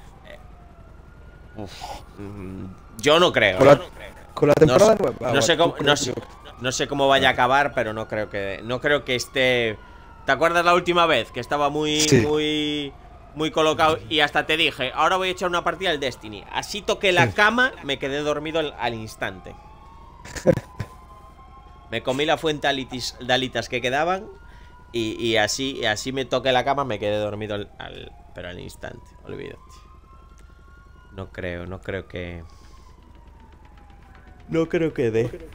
Yo no creo. Con la temporada nueva. No sé tú cómo, crees yo. no sé cómo vaya a acabar, pero no creo que esté. ¿Te acuerdas la última vez que estaba Sí. muy colocado y hasta te dije, ahora voy a echar una partida al Destiny? Así toqué la cama, me quedé dormido al instante. Me comí la fuente de alitas que quedaban y así me toqué la cama, me quedé dormido pero al instante, olvídate. No creo que dé.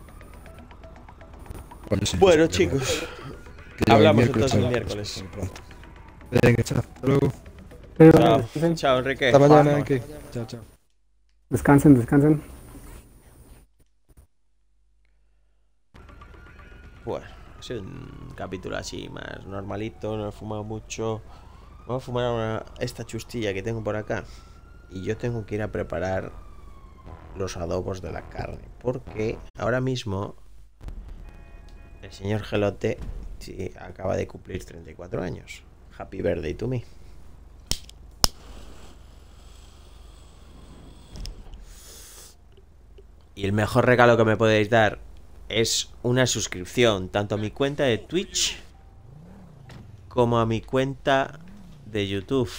Bueno, chicos, hablamos entonces el miércoles. Venga, chao. Hasta luego. Sí, vale, Chao, descansen. chao, Enrique. Hasta mañana, Enrique. Chao. Descansen. Bueno, ha sido un capítulo así más normalito, no he fumado mucho. Vamos a fumar esta chustilla que tengo por acá. Y yo tengo que ir a preparar los adobos de la carne, porque ahora mismo el señor Gelote acaba de cumplir 34 años. Happy birthday to me. Y el mejor regalo que me podéis dar es una suscripción tanto a mi cuenta de Twitch como a mi cuenta de YouTube.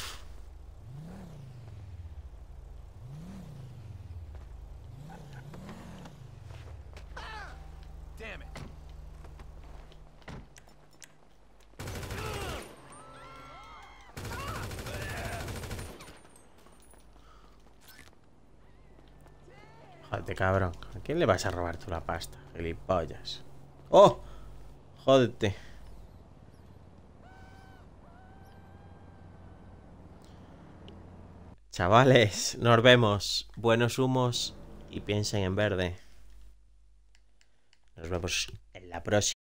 Jódete, cabrón. ¿A quién le vas a robar tú la pasta? Gilipollas. ¡Oh! Jódete. Chavales, nos vemos. Buenos humos y piensen en verde. Nos vemos en la próxima.